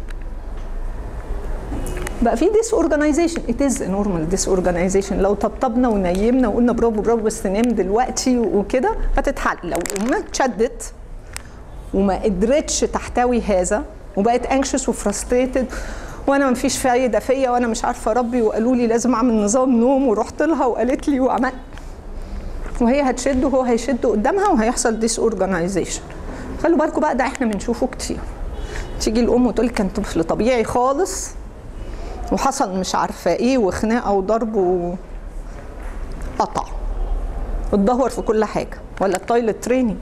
بقى في ديس اورجنايزيشن. ات از نورمال ديس اورجنايزيشن. لو طبطبنا ونيمنا وقلنا برافو برافو بس نام دلوقتي وكده هتتحل. لو ما اتشدت وما قدرتش تحتوي هذا وبقت انكشس وفرستريتد وانا ما فيش فايده فيا وانا مش عارفه اربي وقالوا لي لازم اعمل نظام نوم ورحت لها وقالت لي وعمل، وهي هتشد وهو هيشد قدامها وهيحصل ديس اورجانيزيشن. خلوا بالكم بقى ده احنا بنشوفه كتير. تيجي الام وتقول كان طفل طبيعي خالص وحصل مش عارفه ايه وخناقه وضرب وقطع اتدهور في كل حاجه، ولا التويلت تريننج.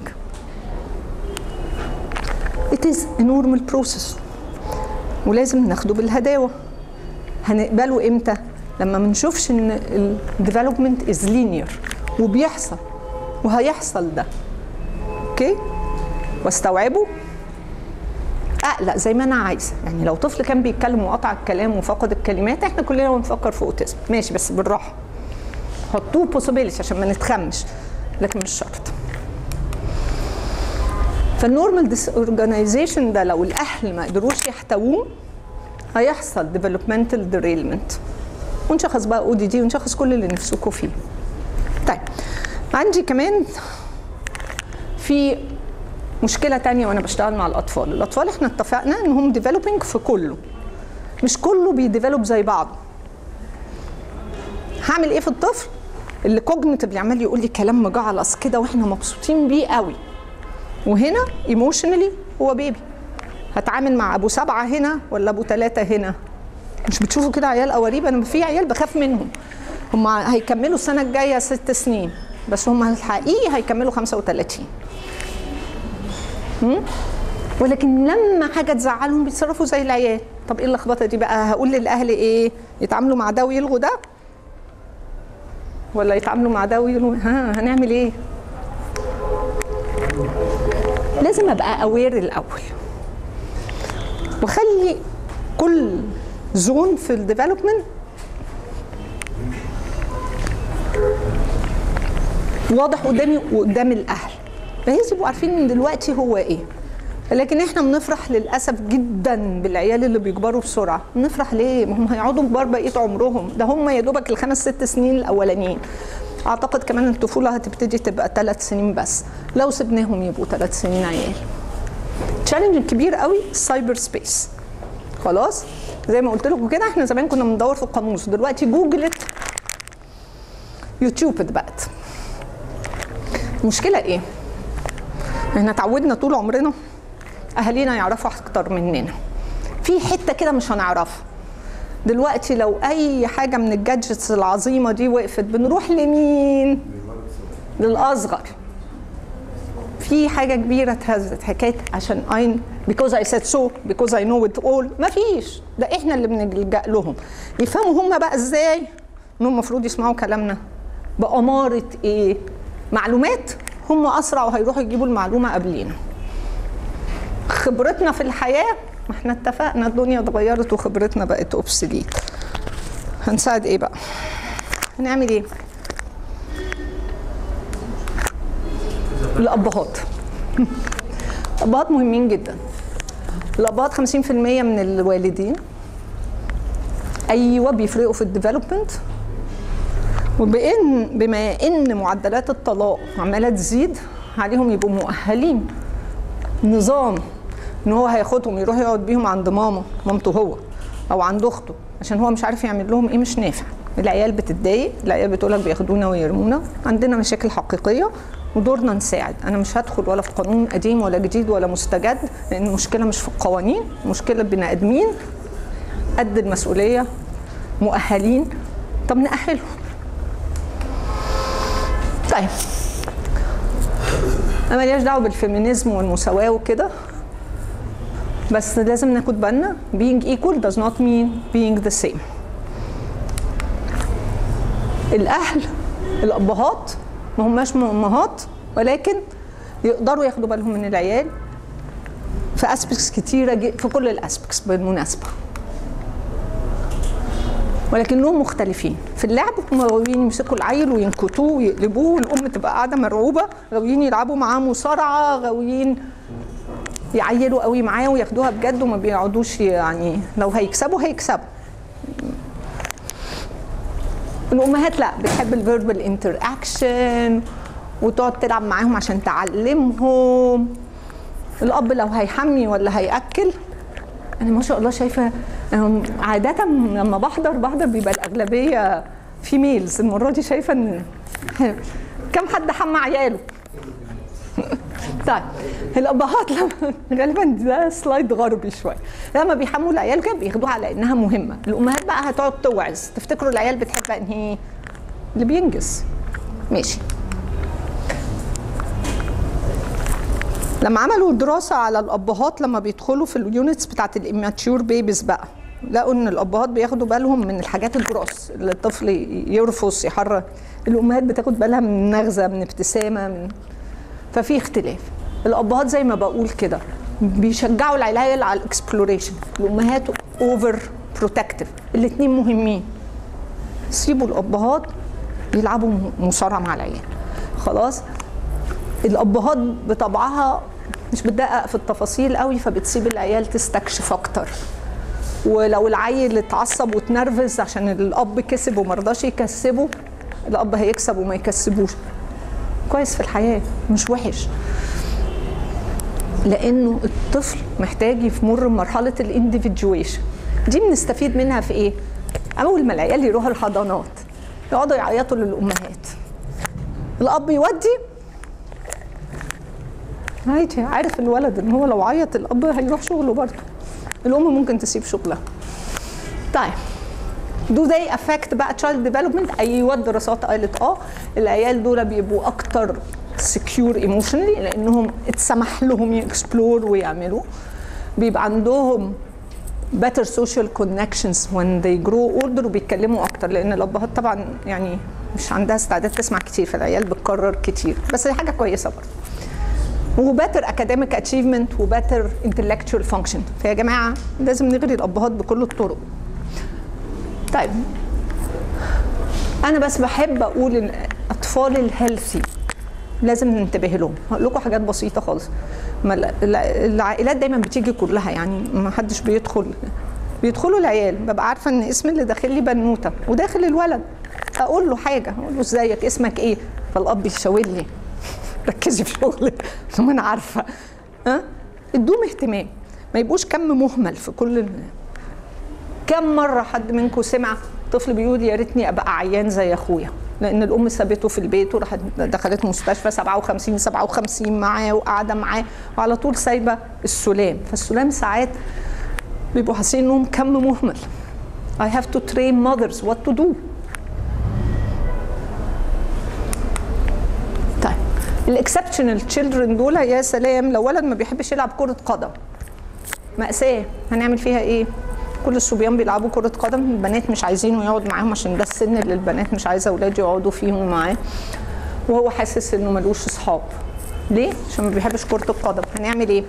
It is a normal process ولازم ناخده بالهداوه. هنقبله امتى؟ لما ما نشوفش ان الديفلوبمنت از لينير وبيحصل وهيحصل ده. اوكي؟ واستوعبه اقلق زي ما انا عايزه. يعني لو طفل كان بيتكلم وقطع الكلام وفقد الكلمات احنا كلنا بنفكر في اوتيزم، ماشي بس بالراحه. حطوه بوسيبيليتي عشان ما نتخمش، لكن مش شرط. فالنورمال ديس اورجانيزيشن ده لو الاهل ما قدروش يحتووه هيحصل ديفلوبمنتال ديريلمنت ونشخص بقى او دي دي ونشخص كل اللي نفسكوا فيه. طيب عندي كمان في مشكله تانية وانا بشتغل مع الاطفال. الاطفال احنا اتفقنا انهم ديفلوبينج في كله، مش كله بيديفلوب زي بعضه. هعمل ايه في الطفل اللي كوجنيتيفلي عمال يقول لي كلام مجعلص كده واحنا مبسوطين بيه قوي، وهنا ايموشنالي هو بيبي؟ هتعامل مع ابو 7 هنا ولا ابو 3 هنا؟ مش بتشوفوا كده عيال قواريب؟ انا في عيال بخاف منهم، هم هيكملوا السنه الجايه 6 سنين بس هم الحقيقي هيكملوا 35. ولكن لما حاجه تزعلهم بيتصرفوا زي العيال. طب ايه اللخبطه دي بقى؟ هقول للاهل ايه؟ يتعاملوا مع ده ويلغوا ده؟ ولا يتعاملوا مع ده ويلغوا؟ هنعمل ايه؟ لازم ابقى اوير الاول وخلي كل زون في الديفلوبمنت واضح قدامي وقدام الاهل، بحيث يبقوا عارفين من دلوقتي هو ايه. لكن احنا بنفرح للاسف جدا بالعيال اللي بيكبروا بسرعه. بنفرح ليه؟ ما هم هيقعدوا كبار بقيه عمرهم، ده هم يا دوبك ال5 6 سنين الاولانيين. اعتقد كمان الطفوله هتبتدي تبقى 3 سنين بس، لو سبناهم يبقوا 3 سنين عيال. تشالنج كبير قوي السايبر سبيس. خلاص زي ما قلت لكم كده، احنا زمان كنا بندور في القاموس، دلوقتي جوجلت يوتيوب بقت. المشكله ايه؟ احنا اتعودنا طول عمرنا اهالينا يعرفوا اكتر مننا، في حته كده مش هنعرفها. دلوقتي لو اي حاجه من الجادجتس العظيمه دي وقفت بنروح لمين؟ للاصغر. في حاجه كبيره اتهزت، حكايه عشان because I said so because I know it all. ما فيش، ده احنا اللي بنلجأ لهم. يفهموا هم بقى ازاي انهم المفروض يسمعوا كلامنا بأمارة ايه؟ معلومات. هم اسرع وهيروحوا يجيبوا المعلومه قبلينا. خبرتنا في الحياه، ما احنا اتفقنا الدنيا اتغيرت وخبرتنا بقت اوبسليت. هنساعد ايه بقى؟ هنعمل ايه؟ الابهات. الابهات مهمين جدا. الابهات 50% من الوالدين ايوه بيفرقوا في الديفلوبمنت، بما ان معدلات الطلاق عماله تزيد عليهم يبقوا مؤهلين نظام ان هو هياخدهم يروح يقعد بيهم عند مامته هو او عند اخته، عشان هو مش عارف يعمل لهم ايه، مش نافع. العيال بتتضايق، العيال بتقولك بياخدونا ويرمونا. عندنا مشاكل حقيقيه ودورنا نساعد. انا مش هدخل ولا في قانون قديم ولا جديد ولا مستجد، لان المشكله مش في القوانين، المشكله بني ادمين قد المسؤوليه مؤهلين. طب نأهلهم. طيب انا ماليش دعوه بالفيمينيزم والمساواه وكده، بس لازم ناخد بالنا being equal does not mean being the same. الاهل الابهات ما هماش امهات، ولكن يقدروا ياخدوا بالهم من العيال في اسبكتس كتيره في كل الاسبكتس بالمناسبه، ولكنهم مختلفين. في اللعب هم غاويين يمسكوا العيل وينكتوه ويقلبوه، والام تبقى قاعده مرعوبه، غاويين يلعبوا معاه مصارعه، غاويين يعيلوا قوي معاه وياخدوها بجد وما بيقعدوش، يعني لو هيكسبوا هيكسبوا. الامهات لا، بتحب الفيربال انتر اكشن وتقعد تلعب معاهم عشان تعلمهم. الاب لو هيحمي ولا هياكل، انا ما شاء الله شايفه عاده لما بحضر بيبقى الاغلبيه فيميلز. المره دي شايفه ان كم حد حمى عياله. طيب الابهات لما غالبا ده سلايد غربي شويه، لما بيحموا العيال كده بياخدوها على انها مهمه. الامهات بقى هتقعد توعظ، تفتكروا العيال بتحب انهي؟ اللي بينجز. ماشي. لما عملوا دراسه على الابهات لما بيدخلوا في اليونتس بتاعت الاماتيور بيبيز بقى، لقوا ان الابهات بياخدوا بالهم من الحاجات الجروس اللي الطفل يرفص يحرك. الامهات بتاخد بالها من نغزه، من ابتسامه، ففي اختلاف. الابهات زي ما بقول كده بيشجعوا العيال على الاكسبلوريشن، الامهات اوفر بروتكتيف. الاثنين مهمين. سيبوا الابهات يلعبوا مصارعه مع العيال. خلاص. الابهات بطبعها مش بتدقق في التفاصيل قوي، فبتسيب العيال تستكشف اكتر. ولو العيل اتعصب وتنرفز عشان الاب كسب وما رضاش يكسبه، الاب هيكسب وما يكسبوش. كويس في الحياه، مش وحش، لانه الطفل محتاج يمر بمرحله الانديفيدويشن دي. بنستفيد منها في ايه؟ اول ما العيال يروحوا الحضانات يقعدوا يعيطوا للامهات، الاب يودي عارف الولد ان هو لو عيط الاب هيروح شغله برضه، الام ممكن تسيب شغلها. طيب do they affect بقى child development؟ ايوه الدراسات قالت العيال دول بيبقوا اكتر secure emotionally لانهم اتسمح لهم يكسبلور ويعملوا، بيبقى عندهم better social connections when they grow older وبيتكلموا اكتر، لان الابهات طبعا يعني مش عندها استعداد تسمع كتير، فالعيال بتكرر كتير، بس دي حاجه كويسه برضه. وباتر اكاديميك اتشيفمنت وباتر انتلكتشوال فانكشن. فيا جماعه لازم نغري الابهات بكل الطرق. طيب انا بس بحب اقول ان الاطفال الهيلثي لازم ننتبه لهم. هقول لكم حاجات بسيطه خالص. العائلات دايما بتيجي كلها، يعني ما حدش بيدخلوا العيال ببقى عارفه ان اسم اللي داخل لي بنوته وداخل الولد، اقول له حاجه، اقول له ازيك اسمك ايه، فالاب يشاور لي ركزي في شغلك. ما انا عارفه. ادوهم اهتمام، ما يبقوش كم مهمل في كل. كم مره حد منكم سمع طفل بيقول يا ريتني ابقى عيان زي اخويا، لان الام سابته في البيت وراحت دخلته مستشفى 57 معاه وقاعده معاه وعلى طول سايبه السلام. فالسلام ساعات بيبقوا حاسين انهم كم مهمل. I have to train mothers what to do. طيب الاكسبشنال تشيلدرن دول يا سلام، لو ولد ما بيحبش يلعب كره قدم مأساة، هنعمل فيها ايه؟ كل الصبيان بيلعبوا كرة قدم، البنات مش عايزينه يقعد معاهم عشان ده السن اللي البنات مش عايزة اولاد يقعدوا فيهم معاه، وهو حاسس انه ملوش اصحاب. ليه؟ عشان ما بيحبش كرة القدم. هنعمل ايه؟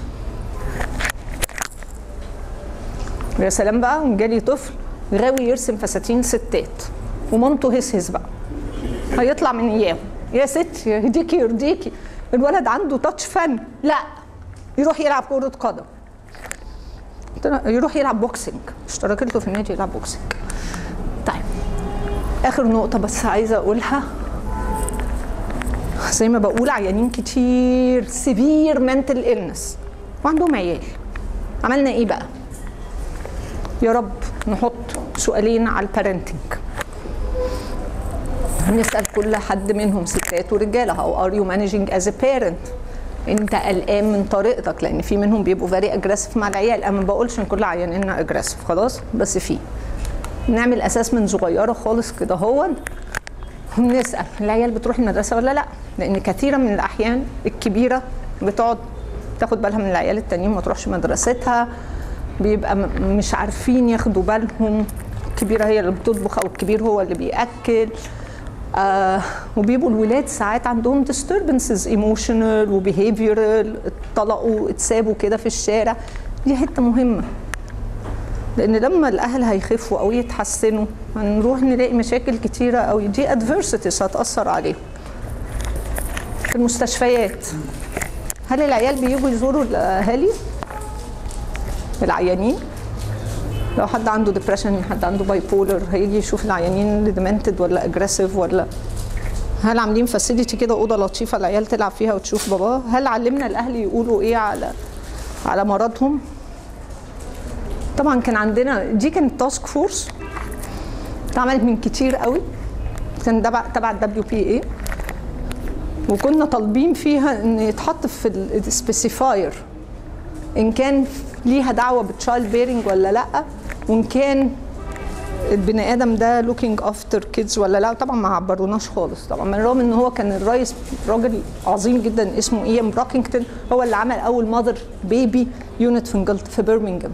يا سلام بقى، وجالي طفل غاوي يرسم فساتين ستات ومامته هسهس بقى، هيطلع من اياهم. يا ست يهديكي يرضيكي، الولد عنده تاتش فن. لا، يروح يلعب كرة قدم، يروح يلعب بوكسنج، اشتركت له في النادي يلعب بوكسنج. طيب اخر نقطة بس عايزة اقولها، زي ما بقول عيانين كتير سيفير منتل إلنس وعندهم عيال، عملنا ايه بقى؟ يا رب نحط سؤالين على البارنتنج، نسأل كل حد منهم ستات ورجاله how are you managing as a parent؟ انت قلقان من طريقتك، لان في منهم بيبقوا فيري اجريسيف مع العيال. انا ما بقولش ان كل عيانينا اجريسيف خلاص، بس في نعمل اسسمنت صغيره خالص كده هو، ونسال العيال بتروح المدرسه ولا لا، لان كثيرا من الاحيان الكبيره بتقعد تاخد بالها من العيال التانيين ما تروحش مدرستها، بيبقى مش عارفين ياخدوا بالهم، الكبيره هي اللي بتطبخ او الكبير هو اللي بياكل. وبيبقوا الولاد ساعات عندهم disturbances emotional و behavioral، اتطلقوا اتسابوا كده في الشارع. دي حته مهمه، لان لما الاهل هيخفوا او يتحسنوا هنروح نلاقي مشاكل كتيره قوي، دي adversities هتاثر عليهم. في المستشفيات هل العيال بييجوا يزوروا الاهالي العيانين؟ لو حد عنده ديبريشن، حد عنده باي بولر، هيجي يشوف العيانين اللي ديمنتد ولا اجريسيف؟ ولا هل عاملين فاسيلتي كده اوضه لطيفه العيال تلعب فيها وتشوف باباه؟ هل علمنا الاهل يقولوا ايه على مرضهم؟ طبعا كان عندنا دي كانت تاسك فورس اتعملت من كتير قوي، كان تبع WPA، وكنا طالبين فيها ان يتحط في السبيسيفاير ان كان ليها دعوه بالتشايلد بيرنج ولا لا، وان كان البني ادم ده لوكينج افتر كيدز ولا لا. طبعا ما عبروناش خالص طبعا، من الرغم ان هو كان الرئيس راجل عظيم جدا اسمه ايام براكنجتون، هو اللي عمل اول ماذر بيبي يونت في برمنجهام.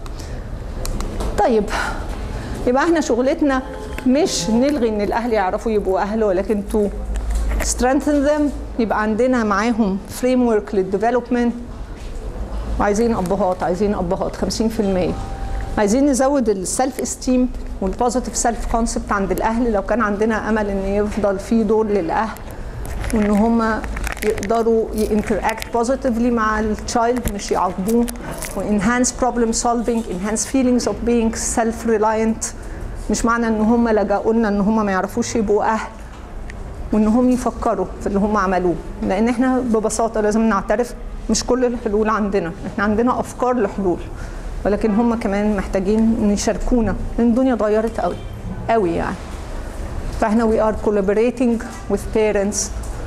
طيب يبقى احنا شغلتنا مش نلغي ان الاهل يعرفوا يبقوا اهل، ولكن تو strengthen them، يبقى عندنا معاهم فريم ورك للديفلوبمنت. وعايزين ابهات 50%. عايزين نزود السلف استيم والبوزيتيف سيلف كونسبت عند الاهل، لو كان عندنا امل ان يفضل في دور للاهل وان هم يقدروا ينتراكت بوزيتيفلي مع التشايلد مش يعاقبوه، وانهانس بروبلم سولفينج، انهانس فيلينجز اوف بينج سيلف ريلاينت. مش معنى ان هم لجأوا لنا ان هم ما يعرفوش يبقوا اهل، وان هم يفكروا في اللي هم عملوه، لان احنا ببساطه لازم نعترف مش كل الحلول عندنا، احنا عندنا افكار لحلول، ولكن هم كمان محتاجين ان يشاركونا، لان الدنيا اتغيرت قوي قوي يعني. فاحنا we are collaborating with parents،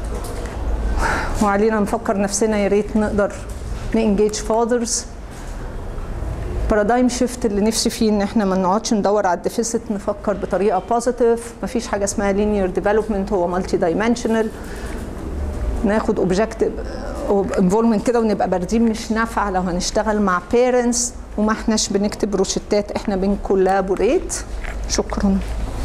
وعلينا نفكر نفسنا يا ريت نقدر نانجيج فاذرز. بارادايم شيفت اللي نفسي فيه ان احنا ما نقعدش ندور على الديفيسيت، نفكر بطريقه بوزيتيف. مفيش حاجه اسمها لينير ديفلوبمنت، هو مالتي دايمنشنال. ناخد اوبجكتيف انفولمنت كده ونبقى باردين مش نافعه لو هنشتغل مع بيرنتس، وما احناش بنكتب روشتات، احنا بنكولابوريت. شكرا.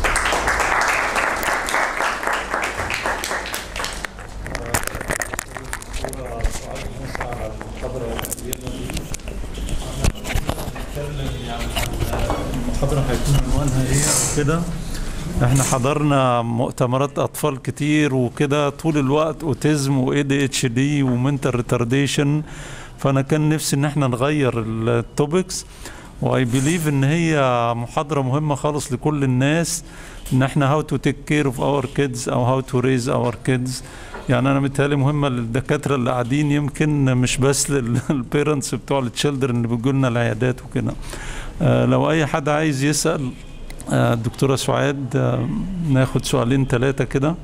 المحاضرة هيكون عنوانها ايه كده؟ احنا حضرنا مؤتمرات اطفال كتير وكده طول الوقت، اوتيزم ADHD ومنتال ريتارديشن، فانا كان نفسي ان احنا نغير التوبكس، واي بيليف ان هي محاضرة مهمة خالص لكل الناس، ان احنا هاو تو تيك كير اوف اور كيدز او هاو تو ريز اور كيدز. يعني انا متهيألي مهمة للدكاترة اللي قاعدين، يمكن مش بس للبيرنتس بتوع التشيلدرن اللي بيجوا لنا العيادات وكده. لو اي حد عايز يسأل الدكتورة سعاد، ناخد سؤالين 3 كده.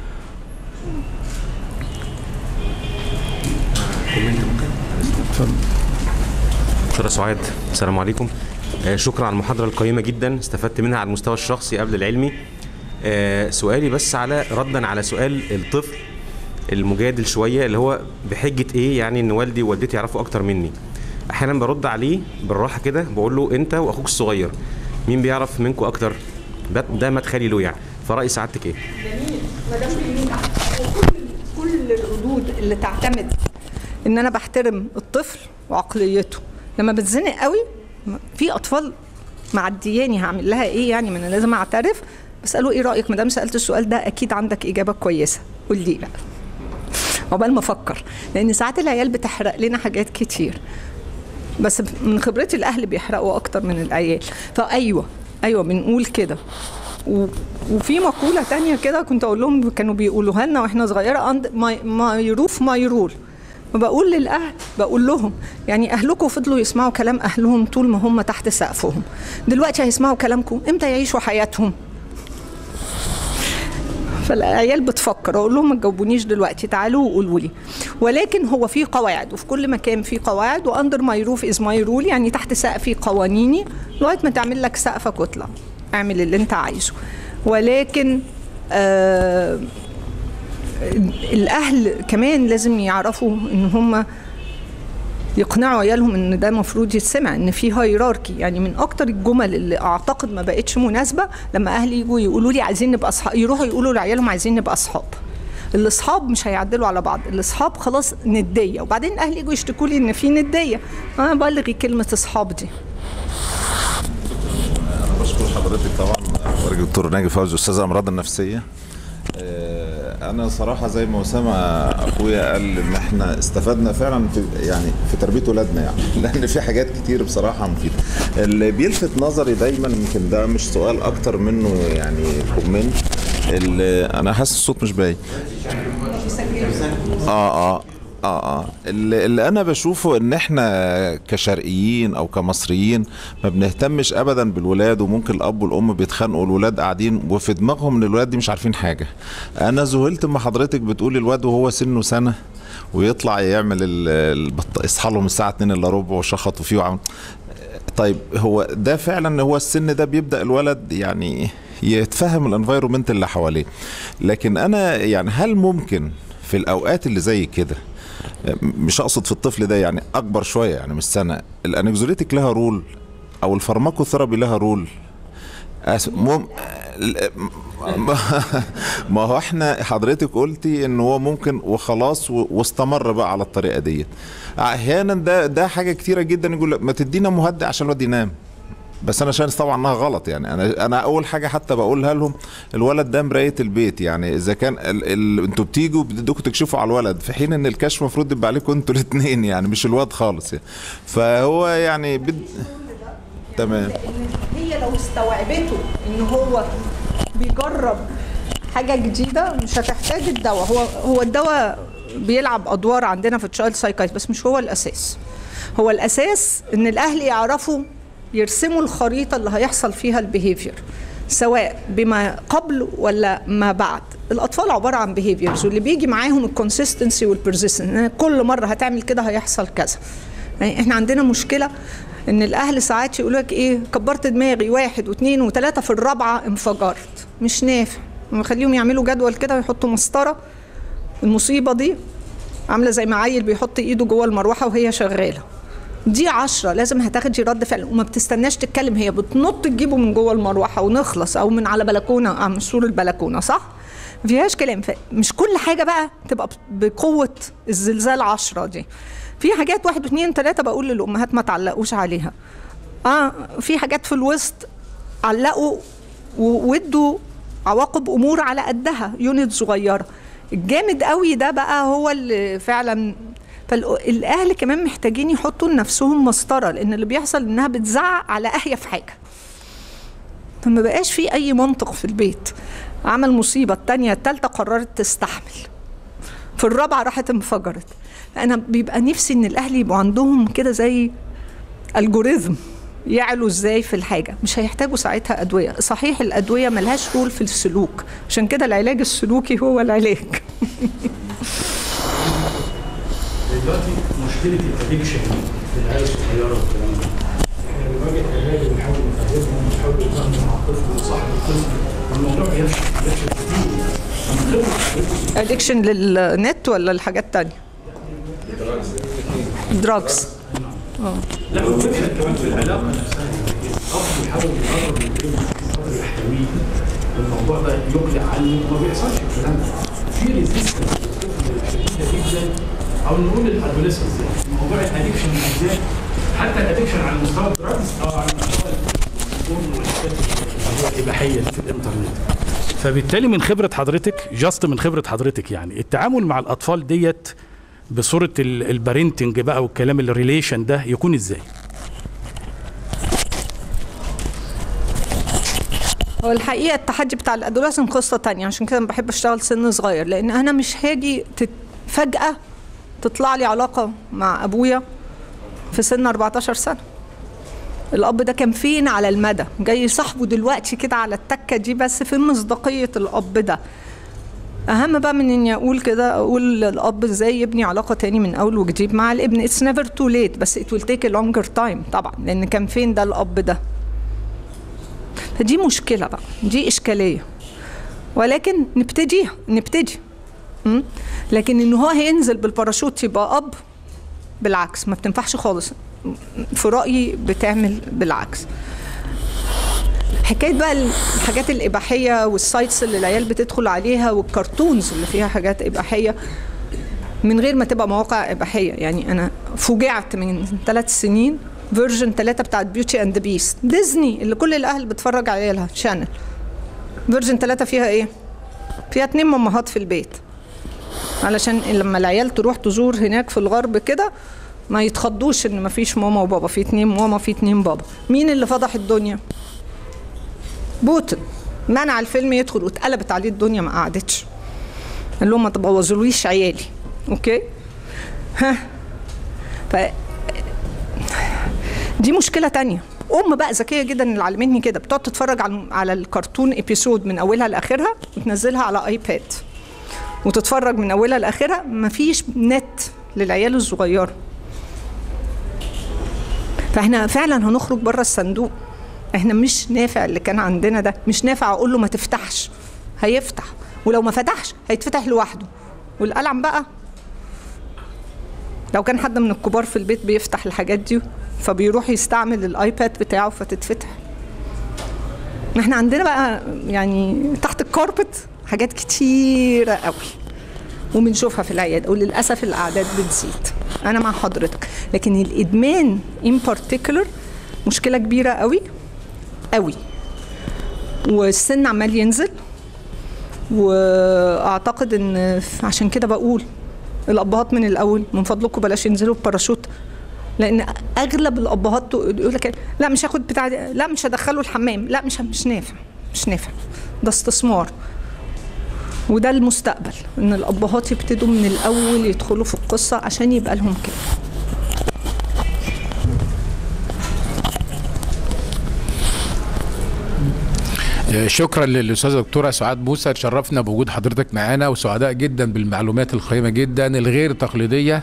دكتورة سعاد، السلام عليكم. شكرا على المحاضرة القيمة جدا، استفدت منها على المستوى الشخصي قبل العلمي. سؤالي بس ردا على سؤال الطفل المجادل شويه، اللي هو بحجه ايه يعني ان والدي ووالدتي يعرفوا اكتر مني. احيانا برد عليه بالراحه كده، بقول له انت واخوك الصغير مين بيعرف منكم اكتر؟ ده مدخلي له يعني. فرأي سعادتك ايه؟ جميل، مدام بينجح. كل الردود اللي تعتمد ان انا بحترم الطفل وعقليته، لما بتزنق قوي في اطفال معدياني هعمل لها ايه يعني؟ ما انا لازم اعترف. بساله ايه رايك مدام سالت السؤال ده، اكيد عندك اجابه كويسه، قول لي بقى عقبال ما افكر، لان ساعات العيال بتحرق لنا حاجات كتير، بس من خبرتي الاهل بيحرقوا اكتر من العيال. فايوه بنقول كده. وفي مقوله تانية كده كنت اقول لهم، كانوا بيقولوها لنا واحنا صغيره، ماي روف ماي رول. وبقول للاهل، بقول لهم يعني اهلكم فضلوا يسمعوا كلام اهلهم طول ما هم تحت سقفهم، دلوقتي هيسمعوا كلامكم امتى يعيشوا حياتهم؟ فالعيال بتفكر، اقول لهم ما تجاوبونيش دلوقتي، تعالوا وقولوا لي. ولكن هو في قواعد، وفي كل مكان في قواعد، واندر ماي روف از ماي رول، يعني تحت سقفي قوانيني لغايه ما تعمل لك سقفك واطلع اعمل اللي انت عايزه. ولكن الاهل كمان لازم يعرفوا ان هم يقنعوا عيالهم ان ده المفروض يتسمع، ان في هيراركي. يعني من اكتر الجمل اللي اعتقد ما بقتش مناسبه لما اهلي يجوا يقولوا لي عايزين نبقى اصحاب، يروحوا يقولوا لعيالهم عايزين نبقى اصحاب. الاصحاب مش هيعدلوا على بعض، الاصحاب خلاص نديه، وبعدين اهلي يجوا يشتكوا لي ان في نديه، انا بلغي كلمه اصحاب دي. انا بشكر حضرتك طبعا، برجو الدكتور ناجي فوزي استاذ امراض النفسيه. انا صراحه زي ما اسامه اخويا قال ان احنا استفدنا فعلا في تربيه ولادنا يعني لان في حاجات كتير بصراحه مفيده. اللي بيلفت نظري دايما، يمكن ده مش سؤال اكتر منه يعني كومنت، اللي انا حاسس الصوت مش باين. اللي انا بشوفه ان احنا كشرقيين او كمصريين ما بنهتمش ابدا بالولاد، وممكن الاب والام بيتخانقوا الولاد قاعدين وفي دماغهم ان الولاد دي مش عارفين حاجه. انا ذهلت ما حضرتك بتقولي الواد وهو سنه سنه ويطلع يعمل يصحى لهم الساعه 2 الا ربع وشخطوا فيه وعمل. طيب هو ده فعلا هو السن ده بيبدا الولد يعني يتفهم الانفايرومنت اللي حواليه، لكن انا يعني هل ممكن في الاوقات اللي زي كده، مش اقصد في الطفل ده يعني اكبر شويه يعني مش سنه، الانكزوليتيك لها رول او الفارماكوثيرابي لها رول؟ ما هو احنا حضرتك قلتي ان هو ممكن وخلاص واستمر بقى على الطريقه دي. احيانا ده حاجه كتيره جدا، يقول ما تدينا مهدئ عشان الواد ينام، بس انا شايف طبعا انها غلط. يعني انا اول حاجه حتى بقولها لهم الولد ده مرايه البيت، يعني اذا كان انتوا بتيجوا بدكم تكشفوا على الولد في حين ان الكشف المفروض يبقى عليكم انتوا الاثنين يعني مش الواد خالص يعني. فهو يعني تمام. هي لو استوعبته ان هو بيجرب حاجه جديده مش هتحتاج الدواء. هو الدواء بيلعب ادوار عندنا في التشايلد سايكايتري، بس مش هو الاساس. هو الاساس ان الاهل يعرفوا يرسموا الخريطه اللي هيحصل فيها البيهيفير، سواء بما قبل ولا ما بعد. الاطفال عباره عن بيهيفيرز، واللي بيجي معاهم الكونسيستنسي والبرزيستنس، كل مره هتعمل كده هيحصل كذا. يعني احنا عندنا مشكله ان الاهل ساعات يقولوا لك ايه، كبرت دماغي 1 و2 و3 في الرابعه انفجرت. مش نافع، نخليهم يعملوا جدول كده ويحطوا مسطره. المصيبه دي عامله زي ما عيل بيحط ايده جوه المروحه وهي شغاله. دي 10 لازم هتاخدي رد فعل، وما بتستناش تتكلم، هي بتنط تجيبه من جوه المروحه ونخلص، او من على بلكونه من سور البلكونه، صح؟ ما فيهاش كلام. مش كل حاجه بقى تبقى بقوه الزلزال 10 دي. في حاجات 1 و2 و3 بقول للامهات ما تعلقوش عليها. في حاجات في الوسط علقوا وادوا عواقب امور على قدها، يونت صغيره. الجامد قوي ده بقى هو اللي فعلا. فالاهل كمان محتاجين يحطوا لنفسهم مسطره، لان اللي بيحصل انها بتزعق على اهيف حاجه، فما بقاش في اي منطق في البيت. عمل مصيبه، الثانيه الثالثه قررت تستحمل، في الرابعه راحت انفجرت. انا بيبقى نفسي ان الاهل يبقوا عندهم كده زي الجوريزم يعلوا ازاي في الحاجه. مش هيحتاجوا ساعتها ادويه، صحيح الادويه ملهاش رول في السلوك، عشان كده العلاج السلوكي هو العلاج. دلوقتي مشكله الادكشن في العيال الصغيره والكلام ده، احنا بنواجه العلاج وبنحاول نفهمهم ونحاول نفهم مع الطفل وصاحب الطفل، والموضوع بيفشل كتير. ادكشن للنت ولا الحاجات التانية؟ دراجز. لا وفكره كمان في العلاقه نفسها، الاب بيحاول يقرب من ابنه يحتويه، الموضوع ده يقلع عنه، ما بيحصلش الكلام ده. في ريزيستنس شديده جدا، او نقول الادوليسنس يعني موضوع الادكشن بالذات، حتى الادكشن على مستوى الدراجز او على مستوى الاباحيه في الانترنت. فبالتالي من خبره حضرتك، من خبره حضرتك يعني التعامل مع الاطفال ديت بصوره البارنتنج بقى والكلام الريليشن ده يكون ازاي؟ هو الحقيقه التحدي بتاع الادوليسن قصه تانية، عشان كده بحب اشتغل سن صغير، لان انا مش هاجي فجاه تطلع لي علاقه مع ابويا في سن 14 سنه. الاب ده كان فين على المدى؟ جاي صاحبه دلوقتي كده على التكه دي، بس في مصداقيه الاب ده. اهم بقى من اني اقول كده، اقول الاب ازاي يبني علاقه تاني من اول وجديد مع الابن. اتس نيفر تو ليت، بس ات ويل تيك ا لونجر تايم طبعا، لان كان فين ده الاب ده. فدي مشكله بقى، دي اشكاليه، ولكن نبتدي لكن ان هو هينزل بالباراشوت يبقى اب، بالعكس ما بتنفعش خالص. في رايي بتعمل بالعكس. حكايه بقى الحاجات الاباحيه والسايتس اللي العيال بتدخل عليها والكرتونز اللي فيها حاجات اباحيه من غير ما تبقى مواقع اباحيه. يعني انا فوجعت من 3 سنين فيرجن 3 بتاعت بيوتي اند بيست، ديزني اللي كل الاهل بتفرج عليها شانل. فيرجن 3 فيها ايه؟ فيها 2 مامهات في البيت، علشان لما العيال تروح تزور هناك في الغرب كده ما يتخضوش ان ما فيش ماما وبابا، في 2 ماما في 2 بابا. مين اللي فضح الدنيا؟ بوتن منع الفيلم يدخل واتقلبت عليه الدنيا، ما قعدتش. قال لهم ما تبوظوليش عيالي. اوكي؟ ف دي مشكله تانية. بقى ذكيه جدا اللي علمتني كده، بتقعد تتفرج على الكرتون ابيسود من اولها لاخرها وتنزلها على ايباد وتتفرج من اولها لاخرها. مفيش نت للعيال الصغيره. فاحنا فعلا هنخرج بره الصندوق. احنا مش نافع اللي كان عندنا ده، مش نافع اقول له ما تفتحش، هيفتح، ولو ما فتحش هيتفتح لوحده. والقلم بقى لو كان حد من الكبار في البيت بيفتح الحاجات دي فبيروح يستعمل الايباد بتاعه فتتفتح. احنا عندنا بقى يعني تحت الكاربت حاجات كتيرة قوي وبنشوفها في العيادة، وللأسف الأعداد بتزيد. أنا مع حضرتك، لكن الإدمان in particular مشكلة كبيرة قوي قوي، والسن عمال ينزل. وأعتقد إن عشان كده بقول الأبهات من الأول من فضلكم بلاش ينزلوا بباراشوت، لأن أغلب الأبهات يقول لك لا مش هاخد بتاع دي، لا مش هدخله الحمام، لا مش نافع، مش نافع، ده استثمار. وده المستقبل، ان الابهات يبتدوا من الاول يدخلوا في القصه عشان يبقى لهم كده. شكرا للاستاذه دكتوره سعاد موسى، تشرفنا بوجود حضرتك معانا وسعداء جدا بالمعلومات القيمه جدا الغير تقليديه،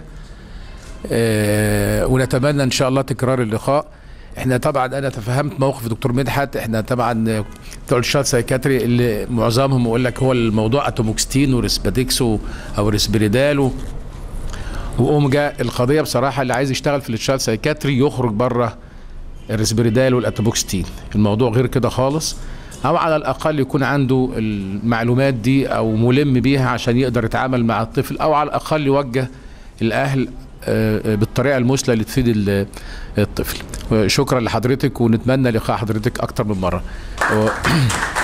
ونتمنى ان شاء الله تكرار اللقاء. احنا طبعا انا تفهمت موقف الدكتور مدحت، احنا طبعا بتوع الشات سايكاتري اللي معظمهم يقول لك هو الموضوع اتوموكستين وريسباديكس او ريسبريدال واوميجا. القضيه بصراحه اللي عايز يشتغل في الشات سايكاتري يخرج بره الريسبريدال والاتوموكستين، الموضوع غير كده خالص، او على الاقل يكون عنده المعلومات دي او ملم بيها عشان يقدر يتعامل مع الطفل، او على الاقل يوجه الاهل بالطريقه المثلى اللي تفيد الطفل. شكرا لحضرتك ونتمنى لقاء حضرتك اكتر من مره.